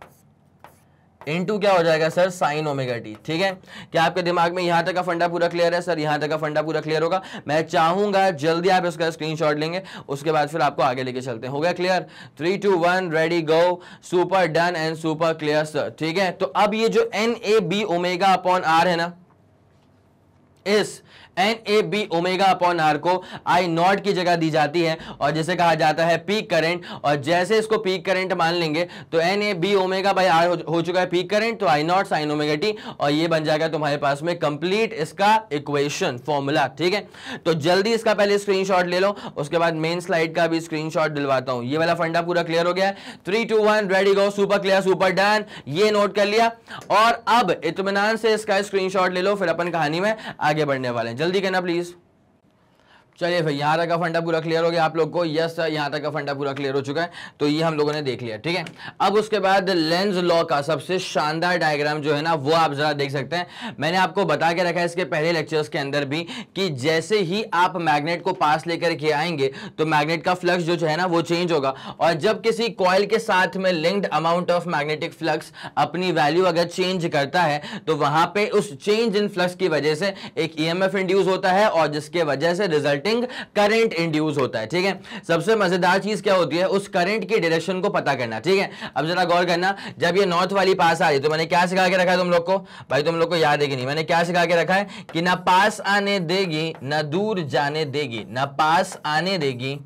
Speaker 1: into क्या हो जाएगा सर साइन ओमेगा टी। ठीक है, क्या आपके दिमाग में यहां तक का फंडा पूरा क्लियर है सर? यहां तक का फंडा पूरा क्लियर होगा। मैं चाहूंगा जल्दी आप इसका स्क्रीनशॉट लेंगे, उसके बाद फिर आपको आगे लेके चलते हैं। हो गया clear? Three two one ready go, super done and super clear sir. ठीक है, तो अब ये जो N A B omega upon R है ना, इस N A B omega upon R को आई नॉट की जगह दी जाती है और जिसे कहा जाता है पीक करंट। और जैसे इसको पीक करंट मान लेंगे तो N A B omega by R हो चुका है पीक करंट, तो I naught sine omega T, और ये बन जाएगा तुम्हारे पास में कंप्लीट इसका इक्वेशन फॉर्मूला। ठीक है, तो जल्दी इसका पहले स्क्रीनशॉट ले लो, उसके बाद मेन स्लाइड का भी स्क्रीनशॉट दिलवाता हूं। ये वाला फंडा पूरा क्लियर हो गया है? Three two one ready go, super clear super done, ये नोट कर लिया। और अब इत्मीनान से इसका स्क्रीनशॉट ले लो, फिर अपन कहानी में आगे बढ़ने वाले हैं। जल्दी कहना प्लीज। चलिए भाई, यहां तक का फंडा पूरा क्लियर हो गया आप लोग को? यस सर, यहां तक का फंडा पूरा क्लियर हो चुका है, तो ये हम लोगों ने देख लिया। ठीक है, अब उसके बाद लेंज लॉ का सबसे शानदार डायग्राम जो है ना वो आप जरा देख सकते हैं। मैंने आपको बता के रखा है इसके पहले लेक्चर्स के अंदर भी कि जैसे ही आप मैग्नेट को पास लेकर के आएंगे तो मैग्नेट का फ्लक्स जो है ना वो चेंज होगा, और जब किसी कॉइल के साथ में linked amount of magnetic flux अपनी वैल्यू अगर चेंज करता है तो वहां पे उस चेंज इन फ्लक्स की वजह से एक ईएमएफ इंड्यूस होता है और जिसके वजह से रिजल्ट करंट इंड्यूस होता है। ठीक है, सबसे मजेदार चीज क्या होती है, उस करंट की डायरेक्शन को पता करना। ठीक है, अब जरा गौर करना, जब ये नॉर्थ वाली पास आ रही तो मैंने क्या सिखा के रखा है तुम लोग को? भाई तुम लोग को याद है कि नहीं? मैंने क्या सिखा के रखा है कि ना पास आने देगी ना दूर जाने देगी, ना पास आने देगी,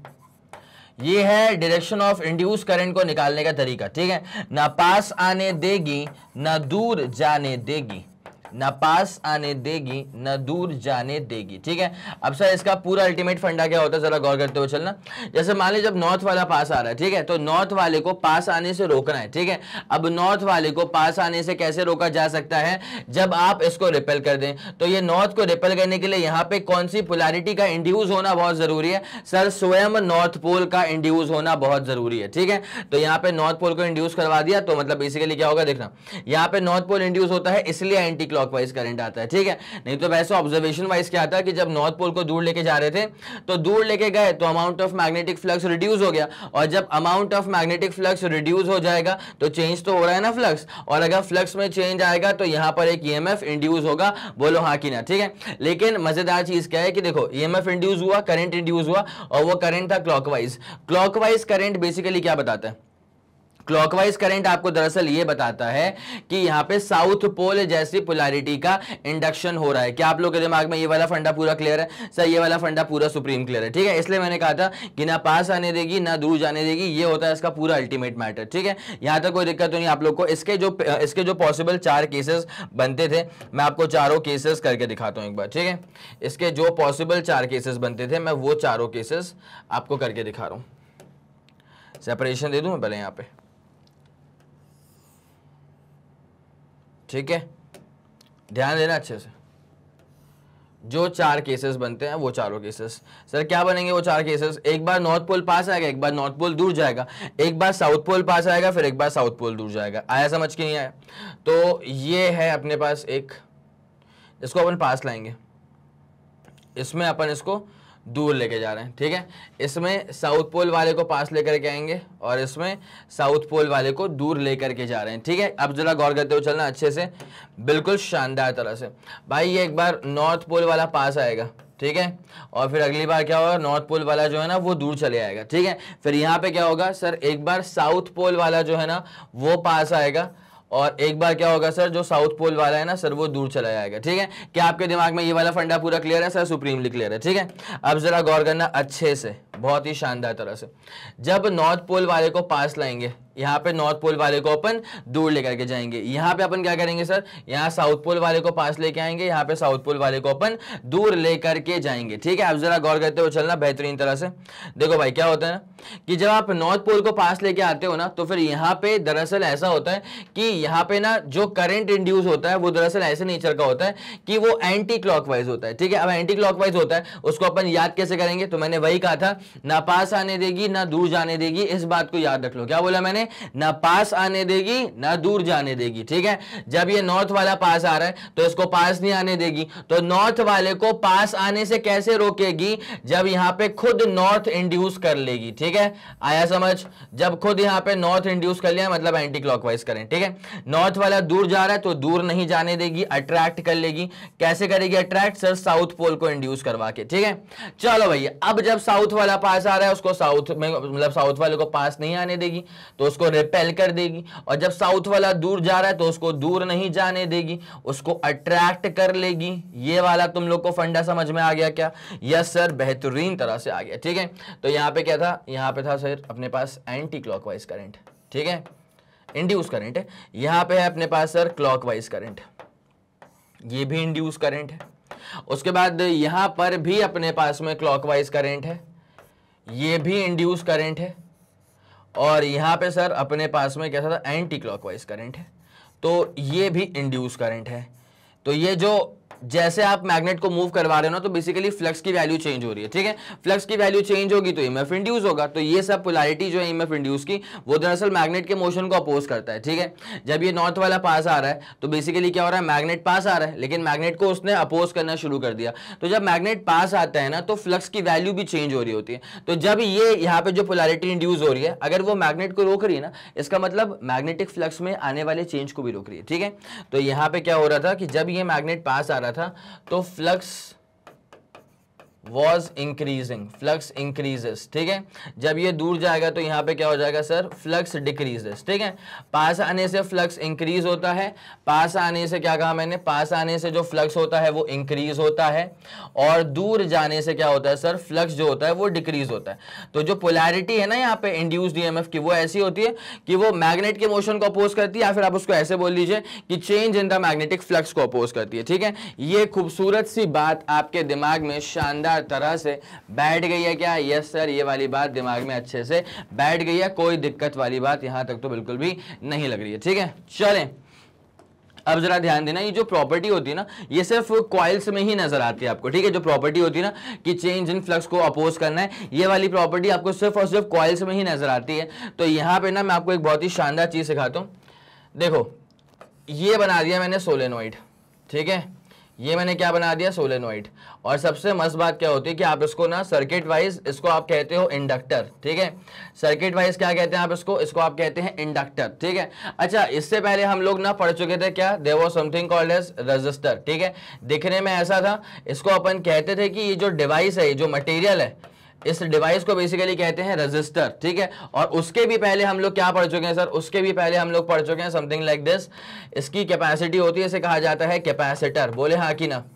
Speaker 1: ये है डायरेक्शन ऑफ इंड्यूस करंट को निकालने का तरीका। ठीक है, ना पास आने देगी ना दूर जाने देगी, ना पास आने देगी ना दूर जाने देगी। ठीक है, अब सर इसका पूरा अल्टीमेट फंडा क्या होता है जरा गौर करते हुए चलना। जैसे मान लीजिए जब नॉर्थ वाला पास आ रहा है, ठीक है, तो नॉर्थ वाले को पास आने से रोकना है। ठीक है, अब नॉर्थ वाले को पास आने से कैसे रोका जा सकता है? जब आप इसको रिपेल कर दें। तो ये नॉर्थ को रिपेल करने के लिए यहाँ पे कौन सी पोलैरिटी का इंड्यूस होना बहुत जरूरी है? सर स्वयं नॉर्थ पोल का इंड्यूस होना बहुत जरूरी है। ठीक है, तो यहाँ पे नॉर्थ पोल को इंड्यूस करवा दिया तो मतलब बेसिकली क्या होगा देखना, यहाँ पे नॉर्थ पोल इंड्यूस होता है इसलिए एंटी क्लॉकवाइज करंट आता है। ठीक है, नहीं तो वैसे ऑब्जर्वेशन वाइज क्या आता है कि जब नॉर्थ पोल को दूर लेके जा रहे थे तो दूर लेके गए तो amount of magnetic flux reduce हो गया, और जब amount of magnetic flux reduce हो जाएगा तो चेंज तो हो रहा है ना फ्लक्स, और अगर फ्लक्स में चेंज आएगा तो यहां पर एक ईएमएफ इंड्यूस होगा। बोलो हाँ कि ना? ठीक है, लेकिन मजेदार चीज क्या है कि देखो ईएमएफ इंड्यूस हुआ, करंट इंड्यूस हुआ, और वो करंट था क्लॉकवाइज। क्लॉकवाइज करंट बेसिकली क्या बताता है? क्लॉकवाइज करंट आपको दरअसल ये बताता है कि यहाँ पे साउथ पोल जैसी पोलैरिटी का इंडक्शन हो रहा है। क्या आप लोग के दिमाग में ये वाला फंडा पूरा क्लियर है? सर ये वाला फंडा पूरा सुप्रीम क्लियर है। ठीक है, इसलिए मैंने कहा था कि ना पास आने देगी ना दूर जाने देगी, ये होता है इसका पूरा अल्टीमेट मैटर। ठीक है, यहाँ तक कोई दिक्कत तो नहीं आप लोग को। इसके जो इसके जो पॉसिबल चार केसेस बनते थे मैं आपको चारों केसेस करके दिखाता हूँ एक बार। ठीक है, इसके जो पॉसिबल चार केसेस बनते थे मैं वो चारों केसेस आपको करके दिखा रहा हूँ। सेपरेशन दे दूं मैं पहले यहाँ पे। ठीक है, ध्यान देना अच्छे से। जो चार केसेस बनते हैं वो चारों केसेस, सर क्या बनेंगे वो चार केसेस? एक बार नॉर्थ पोल पास आएगा, एक बार नॉर्थ पोल दूर जाएगा, एक बार साउथ पोल पास आएगा, फिर एक बार साउथ पोल दूर जाएगा। आया समझ के नहीं आया? तो ये है अपने पास एक, इसको अपन पास लाएंगे, इसमें अपन इसको दूर लेके जा रहे हैं, ठीक है। इसमें साउथ पोल वाले को पास लेकर के आएंगे और इसमें साउथ पोल वाले को दूर लेकर के जा रहे हैं, ठीक है। अब जरा गौर करते हुए चलना अच्छे से, बिल्कुल शानदार तरह से। भाई ये एक बार नॉर्थ पोल वाला पास आएगा, ठीक है, और फिर अगली बार क्या होगा, नॉर्थ पोल वाला जो है ना वो दूर चले आएगा, ठीक है। फिर यहाँ पे क्या होगा सर, एक बार साउथ पोल वाला जो है ना वो पास आएगा और एक बार क्या होगा सर, जो साउथ पोल वाला है ना सर वो दूर चला जाएगा, ठीक है। क्या आपके दिमाग में ये वाला फंडा पूरा क्लियर है सर? सुप्रीमली क्लियर है, ठीक है। अब जरा गौर करना अच्छे से, बहुत ही शानदार तरह से। जब नॉर्थ पोल वाले को पास लाएंगे, यहाँ पे नॉर्थ पोल वाले को अपन दूर लेकर के जाएंगे, यहाँ पे अपन क्या करेंगे सर, यहाँ साउथ पोल वाले को पास लेके आएंगे, यहाँ पे साउथ पोल वाले को अपन दूर लेकर के जाएंगे, ठीक है। अब जरा गौर करते हुए चलना बेहतरीन तरह से। देखो भाई क्या होता है ना कि जब आप नॉर्थ पोल को पास लेके आते हो ना तो फिर यहाँ पे दरअसल ऐसा होता है कि यहाँ पे ना जो करंट इंड्यूस होता है वो दरअसल ऐसे नेचर का होता है कि वो एंटी क्लॉकवाइज होता है, ठीक है। अब एंटी क्लॉकवाइज होता है, उसको अपन याद कैसे करेंगे, तो मैंने वही कहा था, ना पास आने देगी ना दूर जाने देगी, इस बात को याद रख लो। क्या बोला मैंने? ना पास आने देगी ना दूर जाने देगी, ठीक है। जब ये नॉर्थ वाला पास आ रहा है तो इसको पास नहीं आने देगी, तो नॉर्थ वाले को पास आने से कैसे रोकेगी, जब यहां पे खुद नॉर्थ इंड्यूस कर लेगी, ठीक है। आया समझ? जब खुद यहां पे नॉर्थ इंड्यूस कर लिया मतलब एंटी क्लॉकवाइज करें, ठीक है। नॉर्थ वाला दूर जा रहा है तो दूर नहीं जाने देगी, अट्रैक्ट कर लेगी। कैसे करेगी अट्रैक्ट सर? साउथ पोल को इंड्यूस करवा के, ठीक है। चलो भैया, अब जब साउथ वाला पास आ रहा है उसको साउथ में मतलब साउथ वाले को पास नहीं आने देगी तो उसको रिपेल कर देगी, और जब साउथ वाला दूर जा रहा है तो उसको दूर नहीं जाने देगी, उसको अट्रैक्ट कर लेगी। ये वाला तुम लोग को फंडा समझ में आ गया क्या? यस सर, बेहतरीन तरह से आ गया, ठीक है। तो यहां पे क्या था, यहां पे था सर अपने पास एंटी क्लॉकवाइज करंट, ठीक है, इंड्यूस करंट है। यहां पे है अपने पास सर क्लॉकवाइज करंट, ये भी इंड्यूस करंट है। उसके बाद यहां पर भी अपने पास में क्लॉकवाइज करंट है, ये भी इंड्यूस करंट है, और यहां पे सर अपने पास में कैसा था, एंटी क्लॉकवाइज करंट है, तो ये भी इंड्यूस करंट है। तो ये जो जैसे आप मैग्नेट को मूव करवा रहे हो ना तो बेसिकली फ्लक्स की वैल्यू चेंज हो रही है, ठीक है। फ्लक्स की वैल्यू चेंज होगी तो ईएमएफ इंड्यूस होगा, तो ये सब पोलैरिटी जो है ईएमएफ इंड्यूस की वो दरअसल मैग्नेट के मोशन को अपोज करता है, ठीक है। जब ये नॉर्थ वाला पास आ रहा है तो बेसिकली क्या हो रहा है, मैग्नेट पास आ रहा है लेकिन मैग्नेट को उसने अपोज करना शुरू कर दिया, तो जब मैग्नेट पास आता है ना तो फ्लक्स की वैल्यू भी चेंज हो रही होती है। तो जब ये यहाँ पे जो पोलैरिटी इंड्यूस हो रही है अगर वो मैग्नेट को रोक रही है ना, इसका मतलब मैग्नेटिक फ्लक्स में आने वाले चेंज को भी रोक रही है, ठीक है। तो यहाँ पे क्या हो रहा था कि जब ये मैग्नेट पास आ रहा था तो flux was increasing, flux increases, ठीक है। जब ये दूर जाएगा तो यहाँ पे क्या हो जाएगा सर, फ्लक्स decreases, ठीक है। पास आने से फ्लक्स इंक्रीज होता है, पास आने से क्या कहा मैंने, पास आने से जो फ्लक्स होता है वो इंक्रीज होता है, और दूर जाने से क्या होता है सर, फ्लक्स जो होता है वो डिक्रीज होता है। तो जो पोलैरिटी है ना यहाँ पे इंड्यूस्ड ईएमएफ की, वो ऐसी होती है कि वो मैग्नेट के मोशन को अपोज करती है, या फिर आप उसको ऐसे बोल लीजिए कि change in the magnetic flux को अपोज करती है, ठीक है। ये खूबसूरत सी बात आपके दिमाग में शानदार तरह से बैठ गई है क्या? यस सर, ये वाली बात दिमाग में अच्छे से बैठ गई है, कोई दिक्कत वाली बात यहां तक तो बिल्कुल भी नहीं लग रही है, ठीक है। चलें, अब जरा ध्यान देना, ये जो प्रॉपर्टी होती है ना ये सिर्फ कॉइल्स में ही नजर आती है आपको, ठीक है। जो प्रॉपर्टी होती है ना कि चेंज इन फ्लक्स को अपोज करना है, ये वाली प्रॉपर्टी आपको सिर्फ और सिर्फ कॉइल्स में ही नजर आती है। तो यहां पे ना मैं आपको एक बहुत ही शानदार चीज सिखाता हूं। देखो, ये बना दिया मैंने सोलेनोइड, ठीक है, ये मैंने क्या बना दिया, सोलेनोइड। और सबसे मस्त बात क्या होती है कि आप इसको ना सर्किट वाइज, इसको आप कहते हो इंडक्टर, ठीक है। सर्किट वाइज क्या कहते हैं आप इसको, इसको आप कहते हैं इंडक्टर, ठीक है। अच्छा, इससे पहले हम लोग ना पढ़ चुके थे क्या, there was something called as resistor, ठीक है। दिखने में ऐसा था, इसको अपन कहते थे कि ये जो डिवाइस है, जो मटेरियल है, इस डिवाइस को बेसिकली कहते हैं रेजिस्टर, ठीक है। और उसके भी पहले हम लोग क्या पढ़ चुके हैं सर, उसके भी पहले हम लोग पढ़ चुके हैं समथिंग लाइक दिस, इसकी कैपेसिटी होती है, इसे कहा जाता है कैपेसिटर। बोले हाँ कि ना?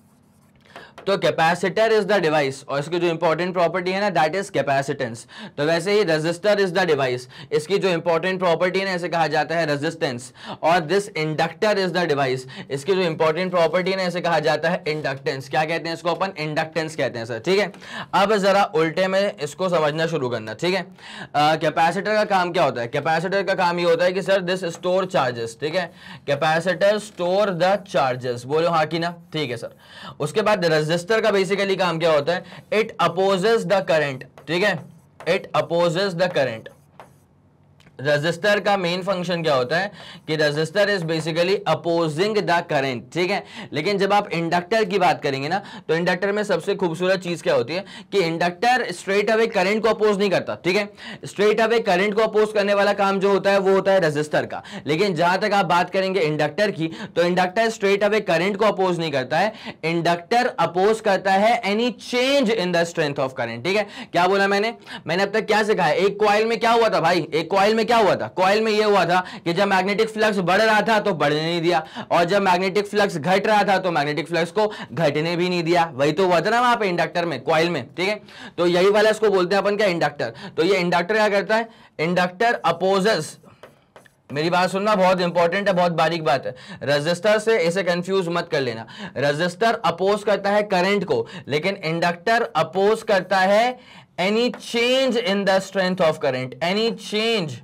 Speaker 1: तो कैपेसिटर इज द डिवाइस, और इसकी जो इंपॉर्टेंट प्रॉपर्टी है ना दैट इज कैपेसिटेंस। तो वैसे ही रेजिस्टर इज द डिवाइस, इसकी जो इंपॉर्टेंट प्रॉपर्टी है ना इसे कहा जाता है रेजिस्टेंस। और this inductor is the device, इसकी जो इंपॉर्टेंट प्रॉपर्टी है ना इसे कहा जाता है इंडक्टेंस। क्या कहते हैं इसको अपन, इंडक्टेंस कहते हैं सर, ठीक है। अब जरा उल्टे में इसको समझना शुरू करना, ठीक है। कैपेसिटर का काम क्या होता है, कैपेसिटर का काम ये होता है कि सर दिस स्टोर चार्जेस, ठीक है। कैपेसिटर स्टोर द चार्जेस, बोलो हाँ कि ना, ठीक है सर। उसके बाद रेजिस्टर का बेसिकली काम क्या होता है, इट अपोजेस द करंट, ठीक है, it opposes the current. Resistor का मेन फंक्शन क्या होता है कि resistor is basically opposing the current, ठीक है। लेकिन जब आप इंडक्टर की बात करेंगे ना, तो इंडक्टर में सबसे खूबसूरत चीज क्या होती है कि इंडक्टर स्ट्रेट अवे करंट को अपोज नहीं करता, ठीक है। स्ट्रेट अवे करंट को अपोज करने वाला काम जो होता है वो होता है रजिस्टर का। लेकिन जहां तक आप बात करेंगे इंडक्टर की, तो इंडक्टर स्ट्रेट अवे करंट को अपोज नहीं करता है, इंडक्टर अपोज करता है any change in the strength of current, ठीक है। क्या बोला मैंने मैंने अब तक क्या सिखाया, एक कॉइल में क्या हुआ था भाई, एक कॉइल में क्या हुआ था, कॉइल में यह हुआ था कि जब मैग्नेटिक फ्लक्स बढ़ रहा था तो बढ़ने नहीं दिया, और जब मैग्नेटिक फ्लक्स घट रहा था तो मैग्नेटिक फ्लक्स को घटने भी नहीं दिया। वही तो हुआ था ना वहां पे इंडक्टर में, कॉइल में, ठीक है। तो यही वाला इसको बोलते हैं अपन क्या, इंडक्टर। तो ये इंडक्टर क्या करता है, इंडक्टर अपोजेस, मेरी बात सुनना बहुत इंपॉर्टेंट है, बहुत बारीक बात है, रजिस्टर से इसे कंफ्यूज मत कर लेना। रजिस्टर अपोज करता है करंट को, लेकिन इंडक्टर अपोज करता है any change in the strength of current, any change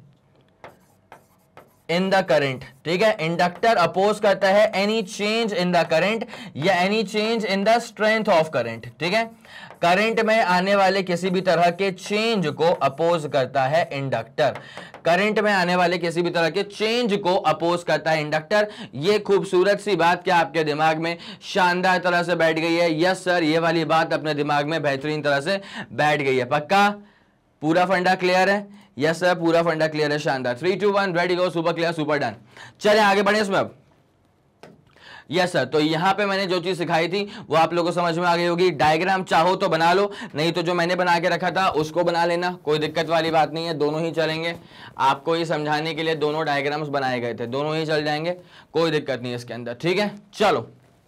Speaker 1: in the current, ठीक है। इंडक्टर अपोज करता है any change in the current या any change in the strength of current, ठीक है। करंट में आने वाले किसी भी तरह के चेंज को अपोज करता है इंडक्टर, करंट में आने वाले किसी भी तरह के चेंज को अपोज करता है इंडक्टर। ये खूबसूरत सी बात क्या आपके दिमाग में शानदार तरह से बैठ गई है? यस सर, ये वाली बात अपने दिमाग में बेहतरीन तरह से बैठ गई है, पक्का पूरा फंडा क्लियर है? यस सर, पूरा फंडा क्लियर है, शानदार। Three two one ready go, super clear, super done. चले आगे बढ़े इसमें अब। यस सर, तो यहां पे मैंने जो चीज सिखाई थी वो आप लोगों को समझ में आ गई होगी। डायग्राम चाहो तो बना लो, नहीं तो जो मैंने बना के रखा था उसको बना लेना, कोई दिक्कत वाली बात नहीं है, दोनों ही चलेंगे। आपको ये समझाने के लिए दोनों डायग्राम्स बनाए गए थे, दोनों ही चल जाएंगे, कोई दिक्कत नहीं है इसके अंदर, ठीक है। चलो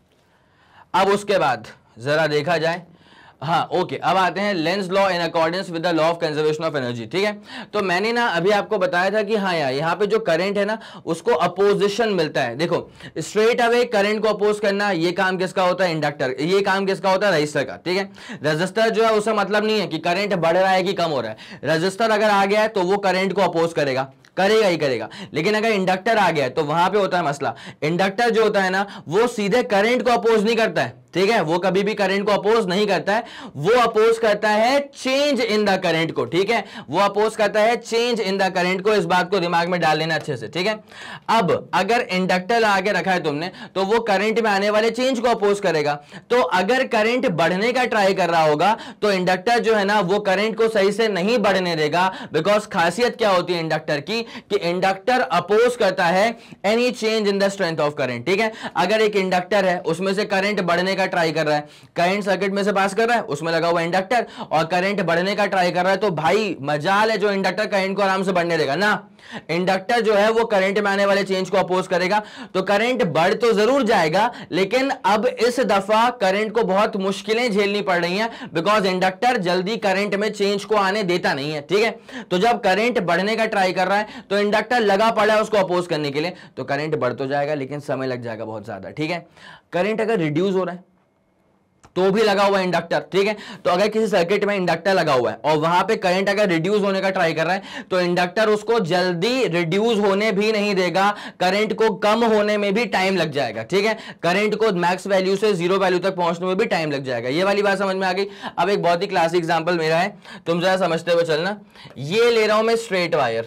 Speaker 1: अब उसके बाद जरा देखा जाए, हाँ ओके, अब आते हैं Lenz law in accordance with the law of conservation of energy, ठीक है। तो मैंने ना अभी आपको बताया था कि हाँ यार, यहाँ पे जो करंट है ना उसको अपोजिशन मिलता है। देखो स्ट्रेट अवे करंट को अपोज करना, ये काम किसका होता है, इंडक्टर, ये काम किसका होता है, रजिस्टर का, ठीक है। रजिस्टर जो है उसका मतलब नहीं है कि करंट बढ़ रहा है कि कम हो रहा है, रजिस्टर अगर आ गया है तो वो करंट को अपोज करेगा, करेगा ही करेगा। लेकिन अगर इंडक्टर आ गया है तो वहां पे होता है मसला, इंडक्टर जो होता है ना वो सीधे करंट को अपोज नहीं करता है, ठीक है, वो कभी भी करंट को अपोज नहीं करता है, वो अपोज करता है चेंज इन द करंट को, ठीक है, वो अपोज करता है चेंज इन द करंट को। इस बात को दिमाग में डाल लेना अच्छे से, ठीक है। अब अगर इंडक्टर आगे रखा है तुमने तो वो करंट में आने वाले चेंज को अपोज करेगा। तो अगर करंट बढ़ने का ट्राई कर रहा होगा तो इंडक्टर जो है ना वो करंट को सही से नहीं बढ़ने देगा, बिकॉज खासियत क्या होती है इंडक्टर की कि इंडक्टर अपोज करता है any change in the strength of current, ठीक है। अगर एक इंडक्टर है उसमें से करंट बढ़ने ट्राई कर रहा है, करंट सर्किट में से पास कर रहा है, उसमें लगा हुआ इंडक्टर, और करंट बढ़ने का ट्राई कर रहा है, तो भाई मजाल है जो इंडक्टर करंट को आराम से बढ़ने देगा ना। इंडक्टर जो है वो करंट में आने वाले चेंज को अपोज करेगा, तो करंट बढ़ तो जरूर जाएगा, लेकिन अब इस दफा करंट को बहुत मुश्किलें झेलनी पड़ रही हैं, बिकॉज इंडक्टर जल्दी करंट में चेंज को आने देता नहीं है, ठीक है। तो जब करंट बढ़ने का ट्राई कर रहा है तो इंडक्टर लगा पड़ा है उसको अपोज करने के लिए, तो करंट बढ़ तो जाएगा लेकिन समय लग जाएगा बहुत ज्यादा, ठीक है। करंट अगर रिड्यूस हो रहा है तो भी लगा हुआ है इंडक्टर, ठीक है। तो अगर किसी सर्किट में इंडक्टर लगा हुआ है और वहां पे करंट अगर रिड्यूस होने का ट्राई कर रहा है तो इंडक्टर उसको जल्दी रिड्यूस होने भी नहीं देगा, करंट को कम होने में भी टाइम लग जाएगा, ठीक है। करंट को मैक्स वैल्यू से जीरो वैल्यू तक पहुंचने में भी टाइम लग जाएगा। ये वाली बात समझ में आ गई। अब एक बहुत ही क्लासिक एग्जांपल मेरा है, तुम जरा समझते हुए चलना। ये ले रहा हूं मैं स्ट्रेट वायर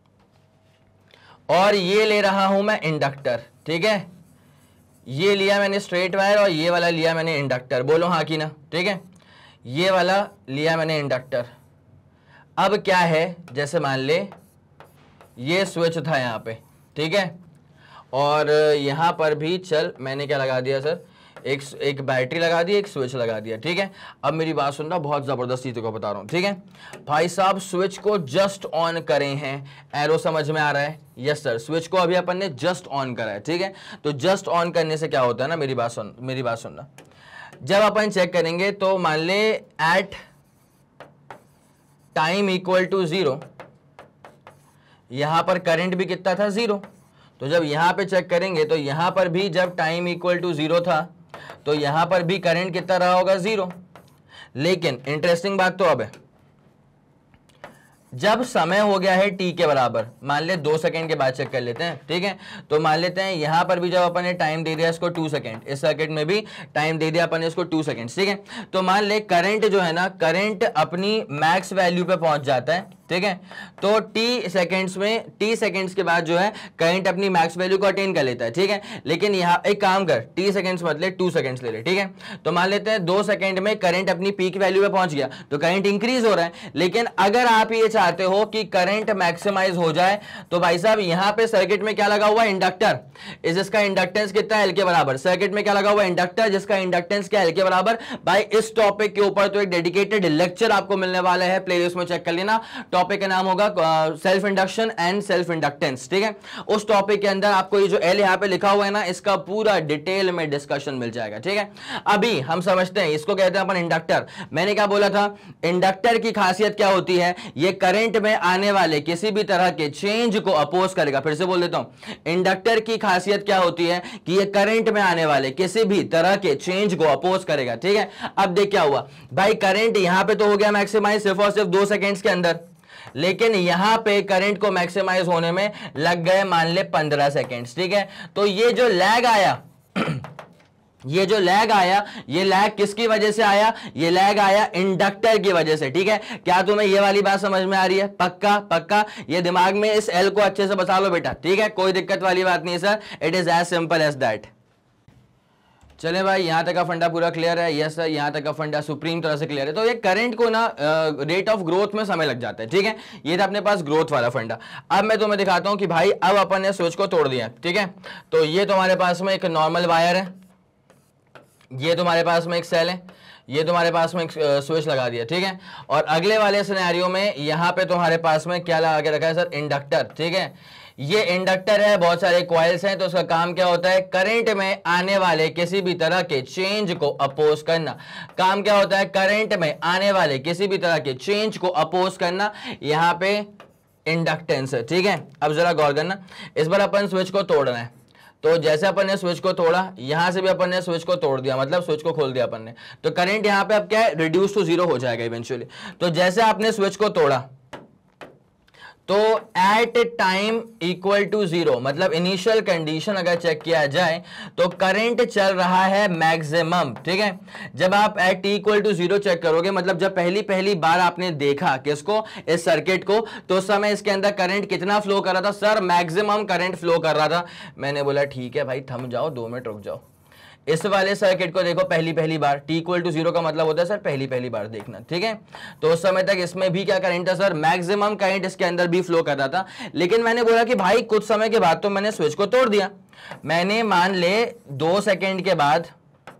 Speaker 1: और ये ले रहा हूं मैं इंडक्टर, ठीक है। ये लिया मैंने स्ट्रेट वायर और ये वाला लिया मैंने इंडक्टर, बोलो हाँ कि ना, ठीक है। ये वाला लिया मैंने इंडक्टर। अब क्या है, जैसे मान ले ये स्विच था यहाँ पे, ठीक है, और यहाँ पर भी चल मैंने क्या लगा दिया सर, एक एक बैटरी लगा दी, एक स्विच लगा दिया, ठीक है। अब मेरी बात सुनना, बहुत जबरदस्त चीज़ों को बता रहा हूँ, ठीक है भाई साहब। स्विच को जस्ट ऑन करे हैं, एरो समझ में आ रहा है? यस सर, स्विच को अभी अपन ने जस्ट ऑन करा है, ठीक है। तो जस्ट ऑन करने से क्या होता है ना, मेरी बात सुन मेरी बात सुनना, जब अपन चेक करेंगे तो मान ले at time equal to zero, यहां पर करंट भी कितना था, जीरो। तो जब यहां पे चेक करेंगे तो यहां पर भी जब टाइम इक्वल टू जीरो था तो यहां पर भी करंट कितना रहा होगा, जीरो। लेकिन इंटरेस्टिंग बात तो अब है, जब समय हो गया है टी के बराबर, मान ले दो सेकंड के बाद चेक कर लेते हैं, ठीक है। तो मान लेते हैं यहां पर भी जब अपन ने टाइम दे दिया इसको टू सेकंड, इस सर्किट में भी टाइम दे दिया अपन ने इसको टू सेकंड, ठीक है। तो मान ले करंट जो है ना, करंट अपनी मैक्स वैल्यू पे पहुंच जाता है, ठीक है। तो टी सेकेंड्स में, टी सेकेंड्स के बाद जो है करंट अपनी मैक्स वैल्यू को अटेन कर लेता है, ठीक है। लेकिन यहाँ एक काम कर, टी सेकेंड्स मतलब टू सेकेंड्स ले ले, ठीक है। तो मान लेते हैं दो सेकेंड में करंट अपनी पीक वैल्यू पे पहुंच गया, तो करंट इंक्रीज हो रहा है। लेकिन अगर आप ये चाहते हो कि करंट मैक्सिमाइज हो जाए, तो भाई साहब यहाँ पे सर्किट में क्या लगा हुआ है, इंडक्टर, इस जिसका इंडक्टेंस कितना है, एल के बराबर। सर्किट में क्या लगा हुआ है, इंडक्टर, जिसका इंडक्टेंस क्या है, एल के बराबर। भाई इस टॉपिक के ऊपर तो एक डेडिकेटेड लेक्चर आपको मिलने वाला है, प्लेलिस्ट में चेक कर लेना। टॉपिक का नाम होगा self induction and self inductance, ठीक है। उस टॉपिक के अंदर आपको ये जो एल यहाँ पे लिखा हुआ है ना, इसका पूरा डिटेल में डिस्कशन मिल जाएगा, ठीक है। अभी हम समझते हैं, इसको कहते हैं अपन इंडक्टर। मैंने क्या बोला था, इंडक्टर की खासियत क्या होती है, ये करंट में आने वाले किसी भी तरह के चेंज को अपोज करेगा। फिर से बोल देता हूं, इंडक्टर की खासियत क्या होती है कि ये करंट में आने वाले किसी भी तरह के चेंज को अपोज करेगा, ठीक है। अब देख क्या हुआ भाई, करंट यहां पे तो हो गया मैक्सिमाइज सिर्फ और सिर्फ दो सेकेंड्स के अंदर, लेकिन यहां पे करंट को मैक्सिमाइज होने में लग गए मान ले पंद्रह सेकेंड्स, ठीक है। तो ये जो लैग आया ये जो लैग आया, ये लैग किसकी वजह से आया, ये लैग आया इंडक्टर की वजह से, ठीक है। क्या तुम्हें ये वाली बात समझ में आ रही है, पक्का पक्का, ये दिमाग में इस एल को अच्छे से बसा लो बेटा, ठीक है। कोई दिक्कत वाली बात नहीं है sir, it is as simple as that. चले भाई, यहां तक का फंडा पूरा क्लियर है, यस सर, यहां तक का फंडा सुप्रीम तरह से क्लियर है। तो ये करंट को ना रेट ऑफ ग्रोथ में समय लग जाता है, ठीक है। ये था अपने पास ग्रोथ वाला फंडा। अब मैं तुम्हें दिखाता हूं कि भाई अब अपन ने स्विच को तोड़ दिया, ठीक है। तो ये तुम्हारे पास में एक नॉर्मल वायर है, ये तुम्हारे पास में एक सेल है, ये तुम्हारे पास में एक स्विच लगा दिया, ठीक है। और अगले वाले सिनेरियो में यहाँ पे तुम्हारे पास में क्या लगा के रखा है सर, इंडक्टर, ठीक है। ये इंडक्टर है, बहुत सारे कॉइल्स हैं, तो उसका काम क्या होता है, करंट में आने वाले किसी भी तरह के चेंज को अपोज करना। काम क्या होता है, करंट में आने वाले किसी भी तरह के चेंज को अपोज करना, यहाँ पे इंडक्टेंस है, ठीक है। अब जरा गौर करना, इस बार अपन स्विच को तोड़ रहे हैं, तो जैसे अपन ने स्विच को तोड़ा, यहां से भी अपन ने स्विच को तोड़ दिया, मतलब स्विच को खोल दिया अपन ने, तो करंट यहां पे अब क्या है, रिड्यूस टू जीरो हो जाएगा इवेंचुअली। तो जैसे आपने स्विच को तोड़ा, तो at time equal to zero, मतलब इनिशियल कंडीशन अगर चेक किया जाए तो करंट चल रहा है मैक्सिमम, ठीक है। जब आप at T equal to zero check करोगे, मतलब जब पहली पहली बार आपने देखा किसको, इस सर्किट को, तो उस समय इसके अंदर करंट कितना फ्लो कर रहा था सर, मैक्सिमम करंट फ्लो कर रहा था। मैंने बोला ठीक है भाई, थम जाओ, दो मिनट रुक जाओ। इस वाले सर्किट को देखो, पहली पहली बार, टी इक्वल टू जीरो का मतलब होता है सर पहली पहली बार देखना, ठीक है। तो उस समय तक इसमें भी क्या करंट था सर, मैक्सिमम करंट इसके अंदर भी फ्लो कर रहा था। लेकिन मैंने बोला कि भाई कुछ समय के बाद तो मैंने स्विच को तोड़ दिया, मैंने मान ले दो सेकेंड के बाद,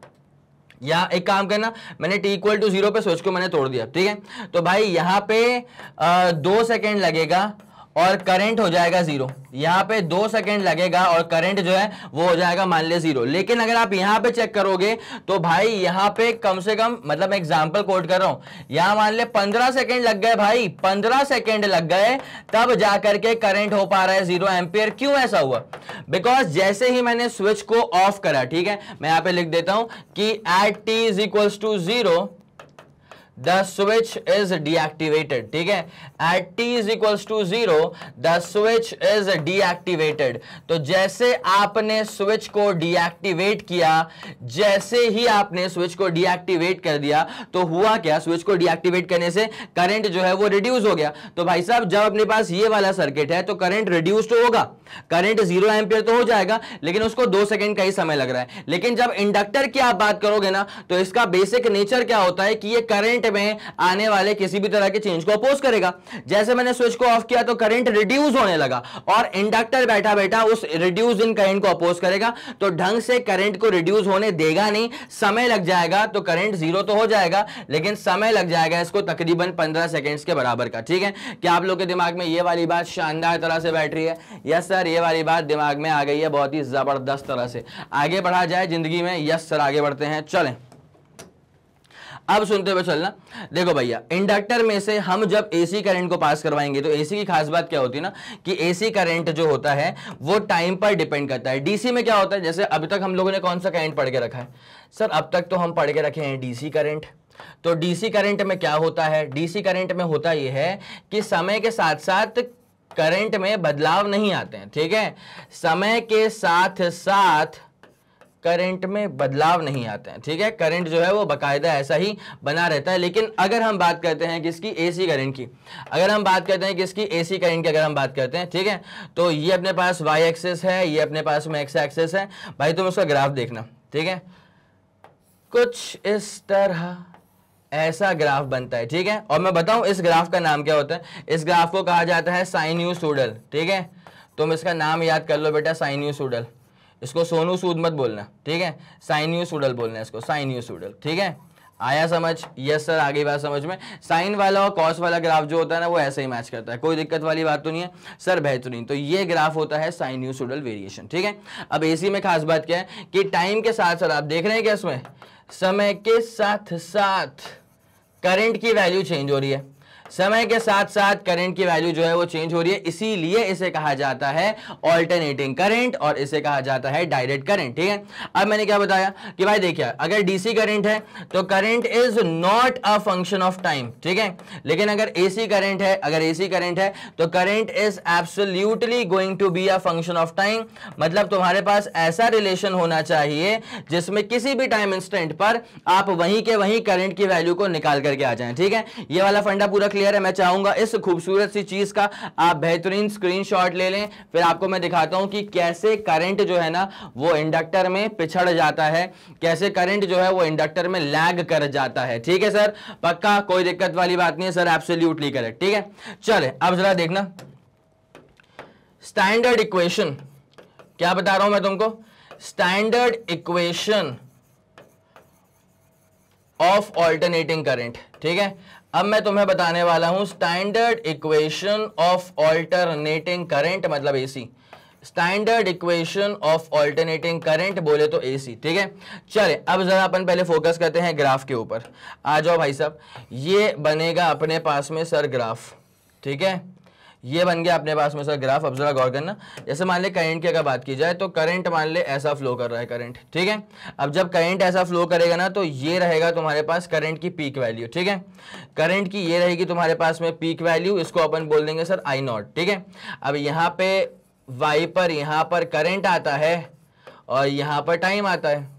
Speaker 1: या एक काम करना, मैंने टी इक्वल टू जीरो पे स्विच को मैंने तोड़ दिया, ठीक है। तो भाई यहां पे आ, दो सेकेंड लगेगा और करंट हो जाएगा जीरो, यहां पे दो सेकंड लगेगा और करंट जो है वो हो जाएगा मान ले जीरो। लेकिन अगर आप यहां पे चेक करोगे तो भाई यहां पे कम से कम, मतलब मैं एग्जांपल कोट कर रहा हूं, यहां मान ले पंद्रह सेकंड लग गए भाई, पंद्रह सेकंड लग गए, तब जाकर के करंट हो पा रहा है जीरो एम्पियर। क्यों ऐसा हुआ, बिकॉज जैसे ही मैंने स्विच को ऑफ करा, ठीक है, मैं यहां पे लिख देता हूं कि at T is equals to zero the switch is deactivated, ठीक है। at t is equals to zero the switch is deactivated। तो जैसे आपने स्विच को डीएक्टिवेट किया, जैसे ही आपने स्विच को डीएक्टिवेट कर दिया, तो हुआ क्या, स्विच को डीएक्टिवेट करने से करंट जो है वो रिड्यूस हो गया। तो भाई साहब जब अपने पास ये वाला सर्किट है तो करंट रिड्यूस तो होगा, करंट जीरो एम्पियर तो हो जाएगा, लेकिन उसको दो सेकंड का ही समय लग रहा है। लेकिन जब इंडक्टर की आप बात करोगे ना, तो इसका बेसिक नेचर क्या होता है कि ये करंट में आने वाले किसी भी तरह के चेंज को अपोज करेगा। जैसे मैंने स्विच को ऑफ किया तो करंट रिड्यूस होने लगा, और इंडक्टर बैठा बैठा उस रिड्यूस इन करंट को अपोज करेगा, तो ढंग से करंट को रिड्यूस होने देगा नहीं, समय लग जाएगा। तो करंट जीरो तो हो जाएगा, लेकिन समय लग जाएगा इसको तकरीबन पंद्रह सेकंड्स के बराबर का, ठीक है। क्या आप लोग के दिमाग में ये वाली बात शानदार तरह से बैठ रही है? यस सर, ये वाली बात दिमाग में आ गई है बहुत ही जबरदस्त तरह से। आगे बढ़ा जाए जिंदगी में? यस सर, आगे बढ़ते हैं, चलें। अब सुनते हुए चलना। देखो भैया, इंडक्टर में से हम जब एसी करंट को पास करवाएंगे, तो एसी की खास बात क्या होती है ना, कि एसी करंट जो होता है वो टाइम पर डिपेंड करता है। डीसी में क्या होता है, जैसे अभी तक हम लोगों ने कौन सा करंट पढ़ के रखा है सर? अब तक तो हम पढ़ के रखे हैं डीसी करंट। तो डीसी करंट में क्या होता है, डीसी करंट में होता यह है कि समय के साथ साथ करंट में बदलाव नहीं आते हैं, ठीक है। समय के साथ साथ करंट में बदलाव नहीं आते हैं, ठीक है। करंट जो है वो बाकायदा ऐसा ही बना रहता है। लेकिन अगर हम बात करते हैं किसकी, एसी करंट की, अगर हम बात करते हैं किसकी, एसी करंट की अगर हम बात करते हैं, ठीक है, तो ये अपने पास वाई एक्सिस है, ये अपने पास में एक्स एक्सिस है। भाई तुम उसका ग्राफ देखना, ठीक है, कुछ इस तरह ऐसा ग्राफ बनता है, ठीक है। और मैं बताऊं इस ग्राफ का नाम क्या होता है, इस ग्राफ को कहा जाता है साइन्यूसोइडल, ठीक है। तुम इसका नाम याद कर लो बेटा, साइन्यूसोइडल। इसको सोनू सूद मत बोलना, ठीक है, साइन्यूसोइडल बोलना है इसको, साइन्यूसोइडल, ठीक है। आया समझ? यस सर, आगे बात समझ में। साइन वाला और कॉस वाला ग्राफ जो होता है ना वो ऐसे ही मैच करता है, कोई दिक्कत वाली बात तो नहीं है सर, बेहतरीन। तो ये ग्राफ होता है साइन्यूसोइडल वेरिएशन, ठीक है। अब एसी में खास बात क्या है कि टाइम के साथ साथ आप देख रहे हैं क्या इसमें, समय के साथ साथ करंट की वैल्यू चेंज हो रही है, समय के साथ साथ करंट की वैल्यू जो है वो चेंज हो रही है, इसीलिए इसे कहा जाता है ऑल्टरनेटिंग करंट और इसे कहा जाता है डायरेक्ट करंट, ठीक है। अब मैंने क्या बताया कि भाई देखिए अगर डीसी करंट है तो current is not a function of time, ठीक है। लेकिन अगर एसी करंट है, अगर एसी करंट है तो current is absolutely going to be a function of time. मतलब तुम्हारे पास ऐसा रिलेशन होना चाहिए जिसमें किसी भी टाइम इंस्टेंट पर आप वहीं के वहीं करंट की वैल्यू को निकाल करके आ जाएं, ठीक है। ये वाला फंडा पूरा क्लियर है। मैं चाहूंगा इस खूबसूरत सी चीज का आप बेहतरीन स्क्रीनशॉट ले लें, फिर आपको मैं दिखाता हूं कि कैसे करंट जो है ना वो इंडक्टर में पिछड़ जाता है, कैसे करंट जो है वो इंडक्टर में लैग कर जाता है, ठीक है सर। पक्का, कोई दिक्कत वाली बात नहीं है सर, एब्सोल्युटली करेक्ट, ठीक है। चले अब जरा देखना स्टैंडर्ड इक्वेशन, क्या बता रहा हूं मैं तुमको, standard equation of alternating current, ठीक है। अब मैं तुम्हें बताने वाला हूं standard equation of alternating current मतलब AC, standard equation of alternating current बोले तो एसी, ठीक है। चले अब जरा अपन पहले फोकस करते हैं ग्राफ के ऊपर। आ जाओ भाई साहब, ये बनेगा अपने पास में सर ग्राफ, ठीक है, ये बन गया अपने पास में सर ग्राफ। अब जरा गौर करना, जैसे मान ले करंट की अगर बात की जाए तो करंट मान ले ऐसा फ्लो कर रहा है करंट, ठीक है। अब जब करंट ऐसा फ्लो करेगा ना तो ये रहेगा तुम्हारे पास करंट की पीक वैल्यू, ठीक है। करंट की ये रहेगी तुम्हारे पास में पीक वैल्यू, इसको अपन बोल देंगे सर आई नॉट, ठीक है। अब यहाँ पे वाई पर यहाँ पर करंट आता है और यहाँ पर टाइम आता है,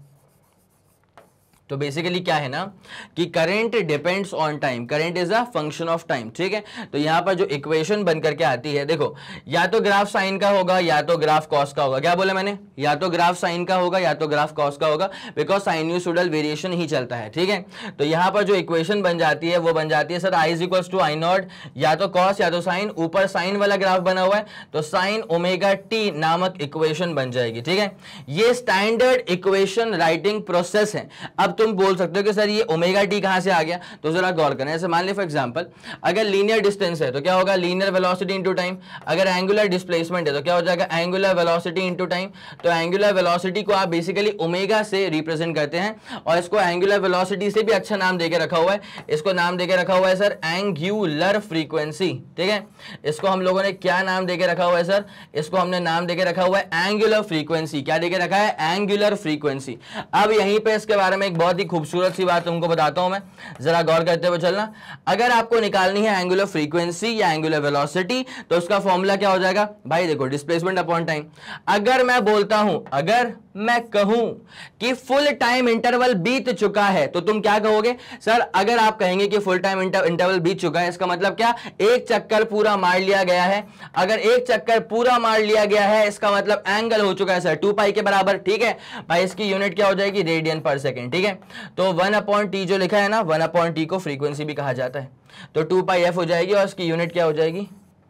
Speaker 1: तो बेसिकली क्या है ना कि current depends on time, current is a function of time, ठीक है। तो यहां पर जो इक्वेशन बन करके आती है, देखो या तो ग्राफ साइन का होगा या तो ग्राफ कॉस का होगा। क्या बोला मैंने, या तो ग्राफ साइन का होगा या तो ग्राफ कॉस का होगा, बिकॉज साइन्यूसोइडल वेरिएशन ही चलता है, ठीक है। तो यहां पर जो इक्वेशन बन जाती है वो बन जाती है sir I is equals to I naught, या तो कॉस या तो साइन। ऊपर साइन वाला ग्राफ बना हुआ है तो साइन ओमेगा टी नामक इक्वेशन बन जाएगी, ठीक है। ये स्टैंडर्ड इक्वेशन राइटिंग प्रोसेस है। अब तुम बोल सकते हो कि सर ये ओमेगा टी कहां से आ गया, तो जरा गौर करें। ऐसे मान ले फॉर एग्जांपल अगर लीनियर डिस्टेंस है तो क्या होगा, लीनियर वेलोसिटी इनटू टाइम। अगर एंगुलर डिस्प्लेसमेंट है तो क्या हो जाएगा, एंगुलर वेलोसिटी इनटू टाइम। तो एंगुलर वेलोसिटी को आप बेसिकली ओमेगा से रिप्रेजेंट करते हैं और इसको एंगुलर वेलोसिटी से भी अच्छा नाम देके रखा हुआ है, इसको नाम देके रखा हुआ है सर एंगुलर फ्रीक्वेंसी, ठीक है। इसको हम लोगों ने क्या नाम देके रखा हुआ है सर, इसको हमने नाम देके रखा हुआ है एंगुलर फ्रीक्वेंसी। क्या देके रखा है, एंगुलर फ्रीक्वेंसी। अब यहीं पे इसके बारे में एक बहुत ही खूबसूरत सी बात तुमको बताता हूं मैं, जरा गौर करते हुए चलना। अगर आपको निकालनी है एंगुलर फ्रीक्वेंसी या एंगुलर वेलोसिटी तो उसका फॉर्मूला क्या हो जाएगा भाई, देखो डिस्प्लेसमेंट अपॉन टाइम। अगर मैं बोलता हूं, अगर मैं कहूं कि फुल टाइम इंटरवल बीत चुका है तो तुम क्या कहोगे सर, अगर आप कहेंगे कि फुल टाइम इंटरवल बीत चुका है इसका मतलब क्या, एक चक्कर पूरा मार लिया गया है। अगर एक चक्कर पूरा मार लिया गया है इसका मतलब एंगल हो चुका है सर टू पाई के बराबर, ठीक है भाई। इसकी यूनिट क्या हो जाएगी, रेडियन पर सेकेंड, ठीक है। तो वन अपॉन टी जो लिखा है ना, वन अपॉन टी को फ्रीक्वेंसी भी कहा जाता है, तो टू पाई एफ हो जाएगी और इसकी यूनिट क्या हो जाएगी,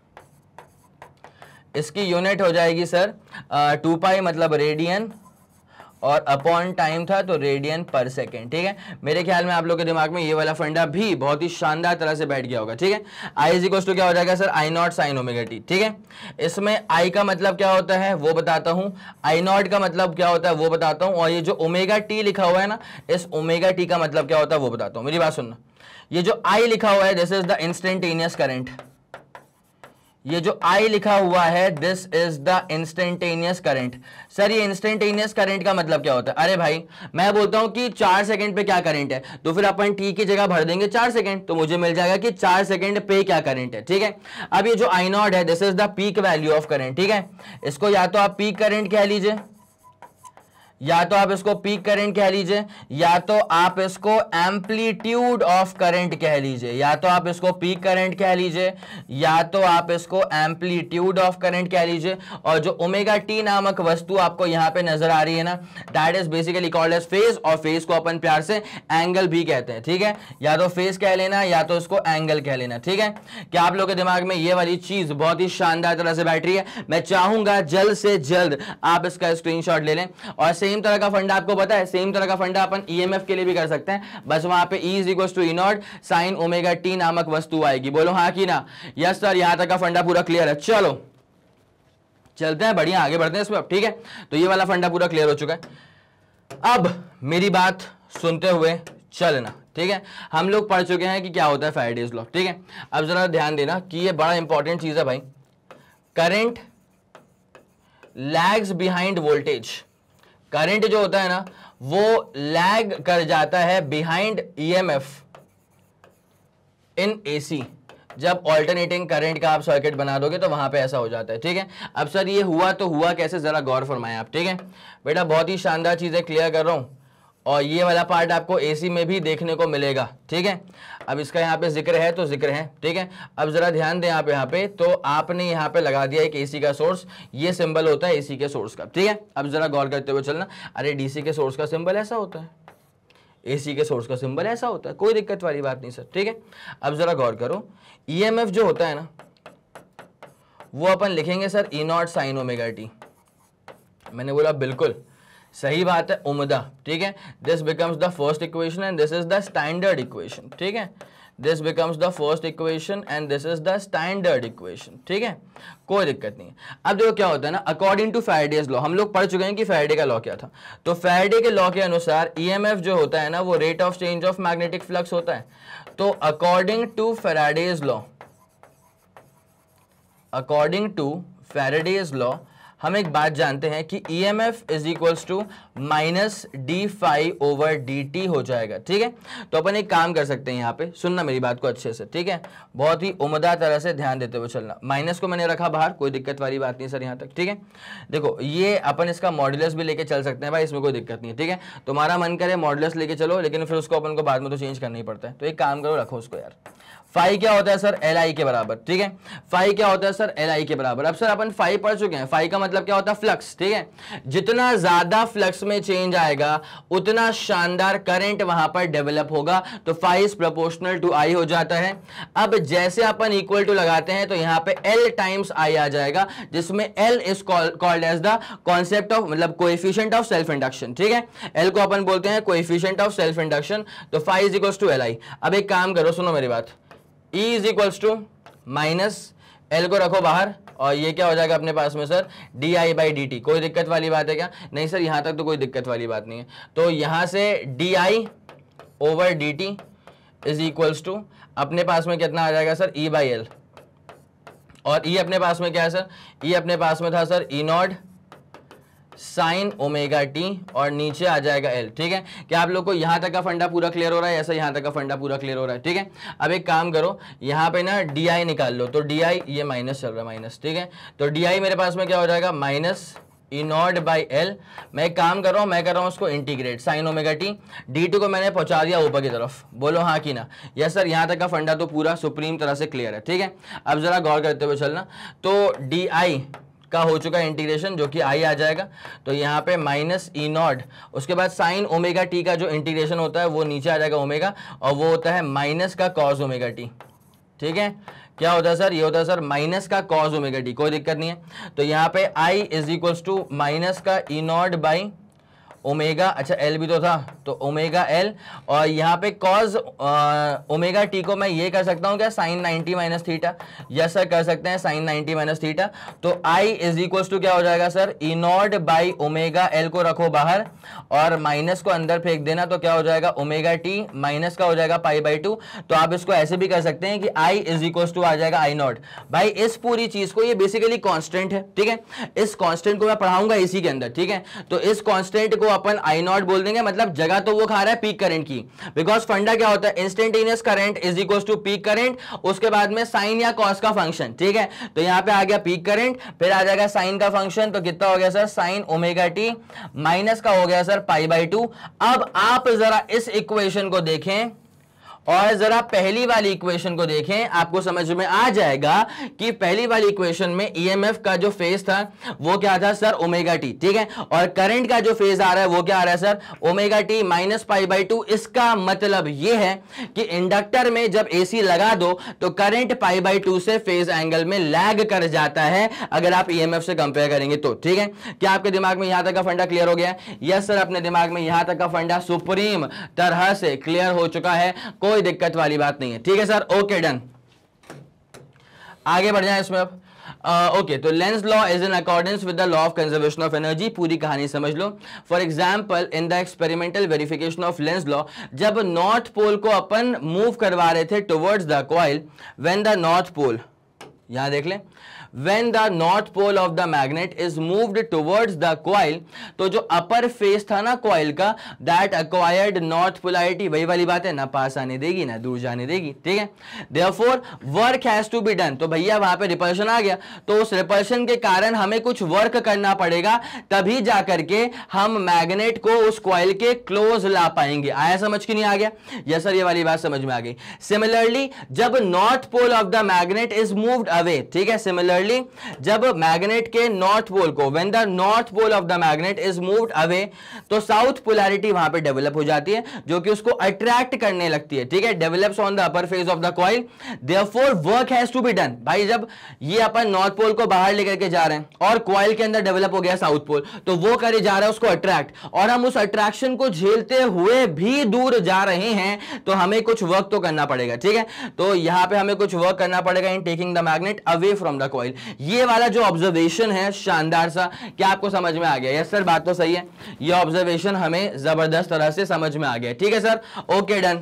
Speaker 1: इसकी यूनिट हो जाएगी सर टू पाई मतलब रेडियन और अपॉन टाइम था तो रेडियन पर सेकेंड, ठीक है। मेरे ख्याल में आप लोगों के दिमाग में ये वाला फंडा भी बहुत ही शानदार तरह से बैठ गया होगा, ठीक है। आई इज इक्वल टू क्या हो जाएगा sir, I naught sine omega T, ठीक है। इसमें आई का मतलब क्या होता है वो बताता हूं, आई नॉट का मतलब क्या होता है वो बताता हूं, और ये जो ओमेगा टी लिखा हुआ है ना, इस ओमेगा टी का मतलब क्या होता है वो बताता हूं। मेरी बात सुनना, ये जो आई लिखा हुआ है this is the instantaneous current, ये जो I लिखा हुआ है this is the instantaneous current. Sir ये इंस्टेंटेनियस करंट का मतलब क्या होता है, अरे भाई मैं बोलता हूं कि चार सेकंड पे क्या करंट है तो फिर अपन टी की जगह भर देंगे चार सेकंड, तो मुझे मिल जाएगा कि चार सेकंड पे क्या करंट है, ठीक है। अब ये जो आई नॉट है this is the peak value of current, ठीक है। इसको या तो आप पीक करंट कह लीजिए या तो आप इसको पीक करंट कह लीजिए, या तो आप इसको एम्पलीट्यूड ऑफ करंट कह लीजिए, या तो आप इसको पीक करंट कह लीजिए, या तो आप इसको एम्पलीट्यूड ऑफ करंट कह लीजिए। और जो ओमेगा टी नामक वस्तु आपको यहां पे नजर आ रही है ना, that is basically called as phase, और फेज को अपन प्यार से एंगल भी कहते हैं, ठीक है। या तो फेज कह लेना या तो इसको एंगल कह लेना, ठीक है। क्या आप लोगों के दिमाग में ये वाली चीज बहुत ही शानदार तरह से बैठ रही है? मैं चाहूंगा जल्द से जल्द आप इसका स्क्रीनशॉट ले लें। और सेम तरह का फंडा आपको पता है, सेम तरह का फंडा अपन ईएमएफ के लिए भी कर सकते हैं, बस वहां पे E is equal to E naught sine omega T नामक वस्तु आएगी। बोलो हाँ कि ना? यस सर, यहां तक का फंडा पूरा क्लियर है। चलो चलते हैं, बढ़िया आगे बढ़ते हैं इसमें, ठीक है। तो ये वाला फंडा पूरा क्लियर हो चुका है। अब मेरी बात सुनते हुए चलना, ठीक है। हम लोग पढ़ चुके हैं कि क्या होता है फैराडेज लॉ, ठीक है। अब जरा ध्यान देना कि ये बड़ा इंपॉर्टेंट चीज है भाई। Current lags behind voltage, current जो होता है ना वो लैग कर जाता है बिहाइंड ईएमएफ इन एसी। जब ऑल्टरनेटिंग करंट का आप सर्किट बना दोगे तो वहां पे ऐसा हो जाता है, ठीक है। अब सर ये हुआ तो हुआ कैसे, जरा गौर फरमाएं आप, ठीक है। बेटा बहुत ही शानदार चीजें क्लियर कर रहा हूं, और ये वाला पार्ट आपको एसी में भी देखने को मिलेगा, ठीक है। अब इसका यहाँ पे जिक्र है तो जिक्र है, ठीक है। अब जरा ध्यान दें यहाँ पे यहाँ पे तो आपने यहाँ पे लगा दिया एक एसी का सोर्स, ये सिंबल होता है एसी के सोर्स का, ठीक है। अब जरा गौर करते हुए चलना, अरे डीसी के सोर्स का सिंबल ऐसा होता है, एसी के सोर्स का सिंबल ऐसा होता है, कोई दिक्कत वाली बात नहीं सर, ठीक है। अब जरा गौर करो, ईएमएफ जो होता है ना वो अपन लिखेंगे sir E naught sine omega T. मैंने बोला बिल्कुल सही बात है, उम्दा, ठीक है। This becomes the first equation and this is the standard equation, ठीक है। This becomes the first equation and this is the standard equation, ठीक है, कोई दिक्कत नहीं है। अब देखो क्या होता है ना, अकॉर्डिंग टू फैराडेज लॉ, हम लोग पढ़ चुके हैं कि फैराडे का लॉ क्या था। तो फैराडे के लॉ के अनुसार ईएमएफ जो होता है ना वो rate of change of magnetic flux होता है। तो according to Faraday's law, according to Faraday's law हम एक बात जानते हैं कि E M F is equals to minus D phi over D T हो जाएगा, ठीक है। तो अपन एक काम कर सकते हैं, यहाँ पे सुनना मेरी बात को अच्छे से, ठीक है, बहुत ही उम्दा तरह से ध्यान देते हुए चलना। माइनस को मैंने रखा बाहर, कोई दिक्कत वाली बात नहीं सर यहाँ तक, ठीक है। देखो ये अपन इसका मॉड्यूलस भी लेके चल सकते हैं भाई, इसमें कोई दिक्कत नहीं है, ठीक है। तुम्हारा मन करे मॉड्यूलस लेके चलो, लेकिन फिर उसको अपन को बाद में तो चेंज करना ही पड़ता है। तो एक काम करो, रखो उसको यार। फाइव क्या होता है सर, एल आई के बराबर, ठीक है। फाइव क्या होता है सर, एल आई के बराबर। अब सर अपन फाइव पढ़ चुके हैं, फाइव का मतलब क्या होता है, फ्लक्स, ठीक है। जितना ज्यादा फ्लक्स में चेंज आएगा उतना शानदार करंट वहां पर डेवलप होगा, तो phi is proportional to I हो जाता है। अब जैसे अपन इक्वल टू लगाते हैं तो यहां पे एल टाइम्स आई आ जाएगा, जिसमें L is called as the concept of, मतलब कोएफिशिएंट ऑफ सेल्फ इंडक्शन, ठीक है। एल को अपन बोलते हैं कोएफिशिएंट ऑफ सेल्फ इंडक्शन। तो phi is equals to L I. अब एक काम करो, सुनो मेरी बात, E is equals to minus L को रखो बाहर, और ये क्या हो जाएगा अपने पास में sir, D I by D T. कोई दिक्कत वाली बात है क्या? नहीं सर, यहां तक तो कोई दिक्कत वाली बात नहीं है। तो यहां से D I over D T is equals to अपने पास में कितना आ जाएगा सर, ई बाई एल। और ई अपने पास में क्या है सर, ई अपने पास में था sir E naught sine omega T, और नीचे आ जाएगा एल, ठीक है। क्या आप लोग को यहां तक का फंडा पूरा क्लियर हो रहा है? ऐसा यहां तक का फंडा पूरा क्लियर हो रहा है, ठीक है। अब एक काम करो, यहां पे ना डी आई निकाल लो, तो डी आई ये माइनस चल रहा है, माइनस, ठीक है। तो डी आई मेरे पास में क्या हो जाएगा, minus E naught by L. मैं एक काम कर रहा हूं, मैं कर रहा हूं उसको integrate, sine omega T, D two को मैंने पहुंचा दिया ऊपर की तरफ। बोलो हाँ कि ना? यस सर, यहां तक का फंडा तो पूरा सुप्रीम तरह से क्लियर है, ठीक है। अब जरा गौर करते हुए चलना, तो डी आई का हो चुका है इंटीग्रेशन, जो कि आई आ जाएगा। तो यहाँ पे माइनस ई नॉट, उसके बाद साइन ओमेगा टी का जो इंटीग्रेशन होता है वो नीचे आ जाएगा ओमेगा, और वो होता है माइनस का कॉस ओमेगा टी, ठीक है। क्या होता है सर, ये होता है सर माइनस का कॉस ओमेगा टी, कोई दिक्कत नहीं है। तो यहाँ पे I is equals to minus का ई नॉट बाई ओमेगा, अच्छा एल भी तो था, तो ओमेगा एल, और यहाँ पे कॉज ओमेगा टी को मैं ये कर सकता हूँ क्या, sine ninety minus theta. Yes sir कर सकते हैं, साइन नाइन्टी माइनस थीटा। तो आई इज इक्वल्स टू क्या हो जाएगा sir, E naught by omega L को रखो बाहर, और माइनस को अंदर फेंक देना, तो क्या हो जाएगा, ओमेगा टी माइनस का हो जाएगा पाई बाई टू। तो आप इसको ऐसे भी कर सकते हैं कि आई इज इक्वल्स टू आ जाएगा आई नॉट। भाई इस पूरी चीज को, ये बेसिकली कॉन्स्टेंट है, ठीक है। इस कॉन्स्टेंट को मैं पढ़ाऊंगा इसी के अंदर, ठीक है। तो इस कॉन्स्टेंट को अपन आई नॉट बोल देंगे, मतलब जगह तो वो खा रहा है पीक करंट की, बिकॉज फंडा क्या होता है, instantaneous current is equal to peak current, उसके बाद में साइन या कॉस का फंक्शन, ठीक है। तो यहां पे आ गया पीक करंट, फिर आ जाएगा साइन का फंक्शन, तो कितना हो गया sir, sine omega T, minus का हो गया सर पाई बाई टू। अब आप जरा इस इक्वेशन को देखें और जरा पहली वाली इक्वेशन को देखें, आपको समझ में आ जाएगा कि पहली वाली इक्वेशन में ईएमएफ का जो फेज था वो क्या था सर, ओमेगा टी, ठीक है, और करंट का जो फेज आ रहा है वो क्या आ रहा है sir, omega T minus pi by two. इसका मतलब ये है कि इंडक्टर में जब एसी लगा दो तो करंट पाई बाई टू से फेज एंगल में लैग कर जाता है, अगर आप ईएमएफ से कंपेयर करेंगे तो, ठीक है। क्या आपके दिमाग में यहां तक का फंडा क्लियर हो गया? यस सर, अपने दिमाग में यहां तक का फंडा सुप्रीम तरह से क्लियर हो चुका है, कोई दिक्कत वाली बात नहीं है, ठीक है सर। ओके डन, आगे बढ़ जाए इसमें अब। ओके, तो Lenz law is in accordance with the law of conservation of energy. पूरी कहानी समझ लो। For example in the experimental verification of Lenz law, जब नॉर्थ पोल को अपन मूव करवा रहे थे towards the coil, when the north pole, यहां देख लें, when the north pole of the magnet is moved towards the coil, तो जो अपर फेस था ना कॉइल का, that acquired north polarity, वही वाली बात है, ना पास आने देगी ना दूर जाने देगी, ठीक है। therefore work has to be done, तो भैया वहां पे रिपल्शन आ गया, तो उस रिपल्शन के कारण हमें कुछ वर्क करना पड़ेगा, तभी जाकर के हम मैग्नेट को उस कॉइल के क्लोज ला पाएंगे। आया समझ की नहीं आ गया? यस सर, ये वाली बात समझ में आ गई। सिमिलरली जब north pole of the magnet is moved away, ठीक है, सिमिलर जब मैग्नेट के नॉर्थ पोल को, when the north pole of the magnet is moved away, तो साउथ पोलैरिटी वहां पे डेवलप हो जाती है, जो कि उसको अट्रैक्ट करने लगती है, ठीक है, develops on the upper face of the coil. Therefore work has to be done. भाई जब ये अपन नॉर्थ पोल को बाहर लेकर के जा रहे हैं और कॉइल के अंदर डेवलप हो गया साउथ पोल, तो वो करे जा रहा है उसको अट्रैक्ट, और हम उस अट्रैक्शन को झेलते हुए भी दूर जा रहे हैं, तो हमें कुछ वर्क तो करना पड़ेगा, ठीक है। तो यहां पे हमें कुछ वर्क करना पड़ेगा in taking the magnet away from the coil. ये वाला जो ऑब्जर्वेशन है शानदार सा, क्या आपको समझ में आ गया? यस सर, बात तो सही है, ये ऑब्जर्वेशन हमें जबरदस्त तरह से समझ में आ गया, ठीक है सर। Okay done.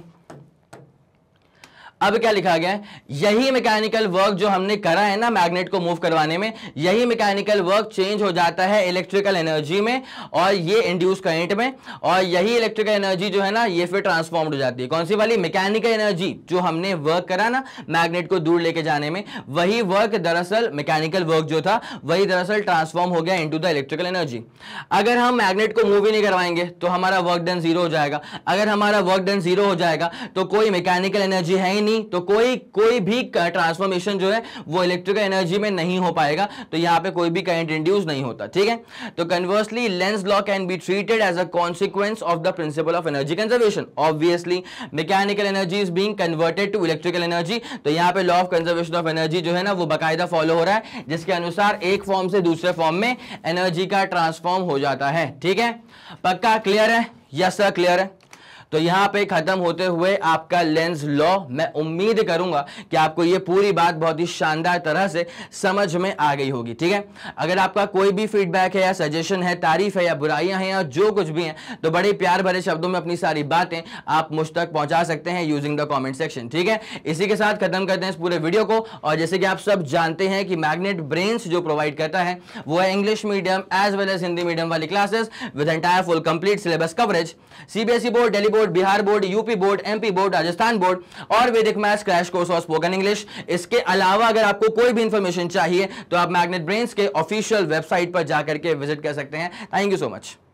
Speaker 1: अब क्या लिखा गया है, यही मैकेनिकल वर्क जो हमने करा है ना मैग्नेट को मूव करवाने में, यही मैकेनिकल वर्क चेंज हो जाता है इलेक्ट्रिकल एनर्जी में, और ये इंड्यूस करंट में, और यही इलेक्ट्रिकल एनर्जी जो है ना ये फिर ट्रांसफॉर्म्ड हो जाती है। कौन सी वाली? मैकेनिकल एनर्जी जो हमने वर्क करा ना मैग्नेट को दूर लेके जाने में, वही वर्क दरअसल मैकेनिकल वर्क जो था वही दरअसल ट्रांसफॉर्म हो गया इनटू द इलेक्ट्रिकल एनर्जी। अगर हम मैग्नेट को मूव ही नहीं करवाएंगे तो हमारा वर्क डन जीरो हो जाएगा। अगर हमारा वर्क डन जीरो हो जाएगा तो कोई मैकेनिकल एनर्जी है ही नहीं, तो कोई कोई भी ट्रांसफॉर्मेशन जो है वो इलेक्ट्रिकल एनर्जी में नहीं हो पाएगा, तो यहां पे कोई भी करंट इंड्यूस नहीं होता, ठीक है। तो conversely Lenz law can be treated as a consequence of the principle of energy conservation. Obviously mechanical energy is being converted to electrical energy, तो यहां पे law of conservation of energy जो है ना वो बाकायदा फॉलो हो रहा है, जिसके अनुसार एक फॉर्म से दूसरे फॉर्म में एनर्जी का ट्रांसफॉर्म हो जाता है, ठीक है। पक्का क्लियर है? यस सर, क्लियर है। तो यहां पे खत्म होते हुए आपका लेंज लॉ, मैं उम्मीद करूंगा कि आपको ये पूरी बात बहुत ही शानदार तरह से समझ में आ गई होगी, ठीक है। अगर आपका कोई भी फीडबैक है या सजेशन है, तारीफ है या बुराइयां हैं या जो कुछ भी हैं, तो बड़े प्यार भरे शब्दों में अपनी सारी बातें आप मुझ तक पहुंचा सकते हैं यूजिंग द कॉमेंट सेक्शन, ठीक है। इसी के साथ खत्म करते हैं इस पूरे वीडियो को। और जैसे कि आप सब जानते हैं कि मैग्नेट ब्रेन्स जो प्रोवाइड करता है वो है English medium as well as Hindi medium वाली classes with entire full complete syllabus coverage, CBSE board, Delhi board, Bihar board, UP board, MP board, Rajasthan board और वैदिक मैथ्स क्रैश कोर्स और स्पोकन इंग्लिश। इसके अलावा अगर आपको कोई भी इंफॉर्मेशन चाहिए तो आप मैग्नेट ब्रेन्स के ऑफिशियल वेबसाइट पर जाकर के विजिट कर सकते हैं। Thank you so much.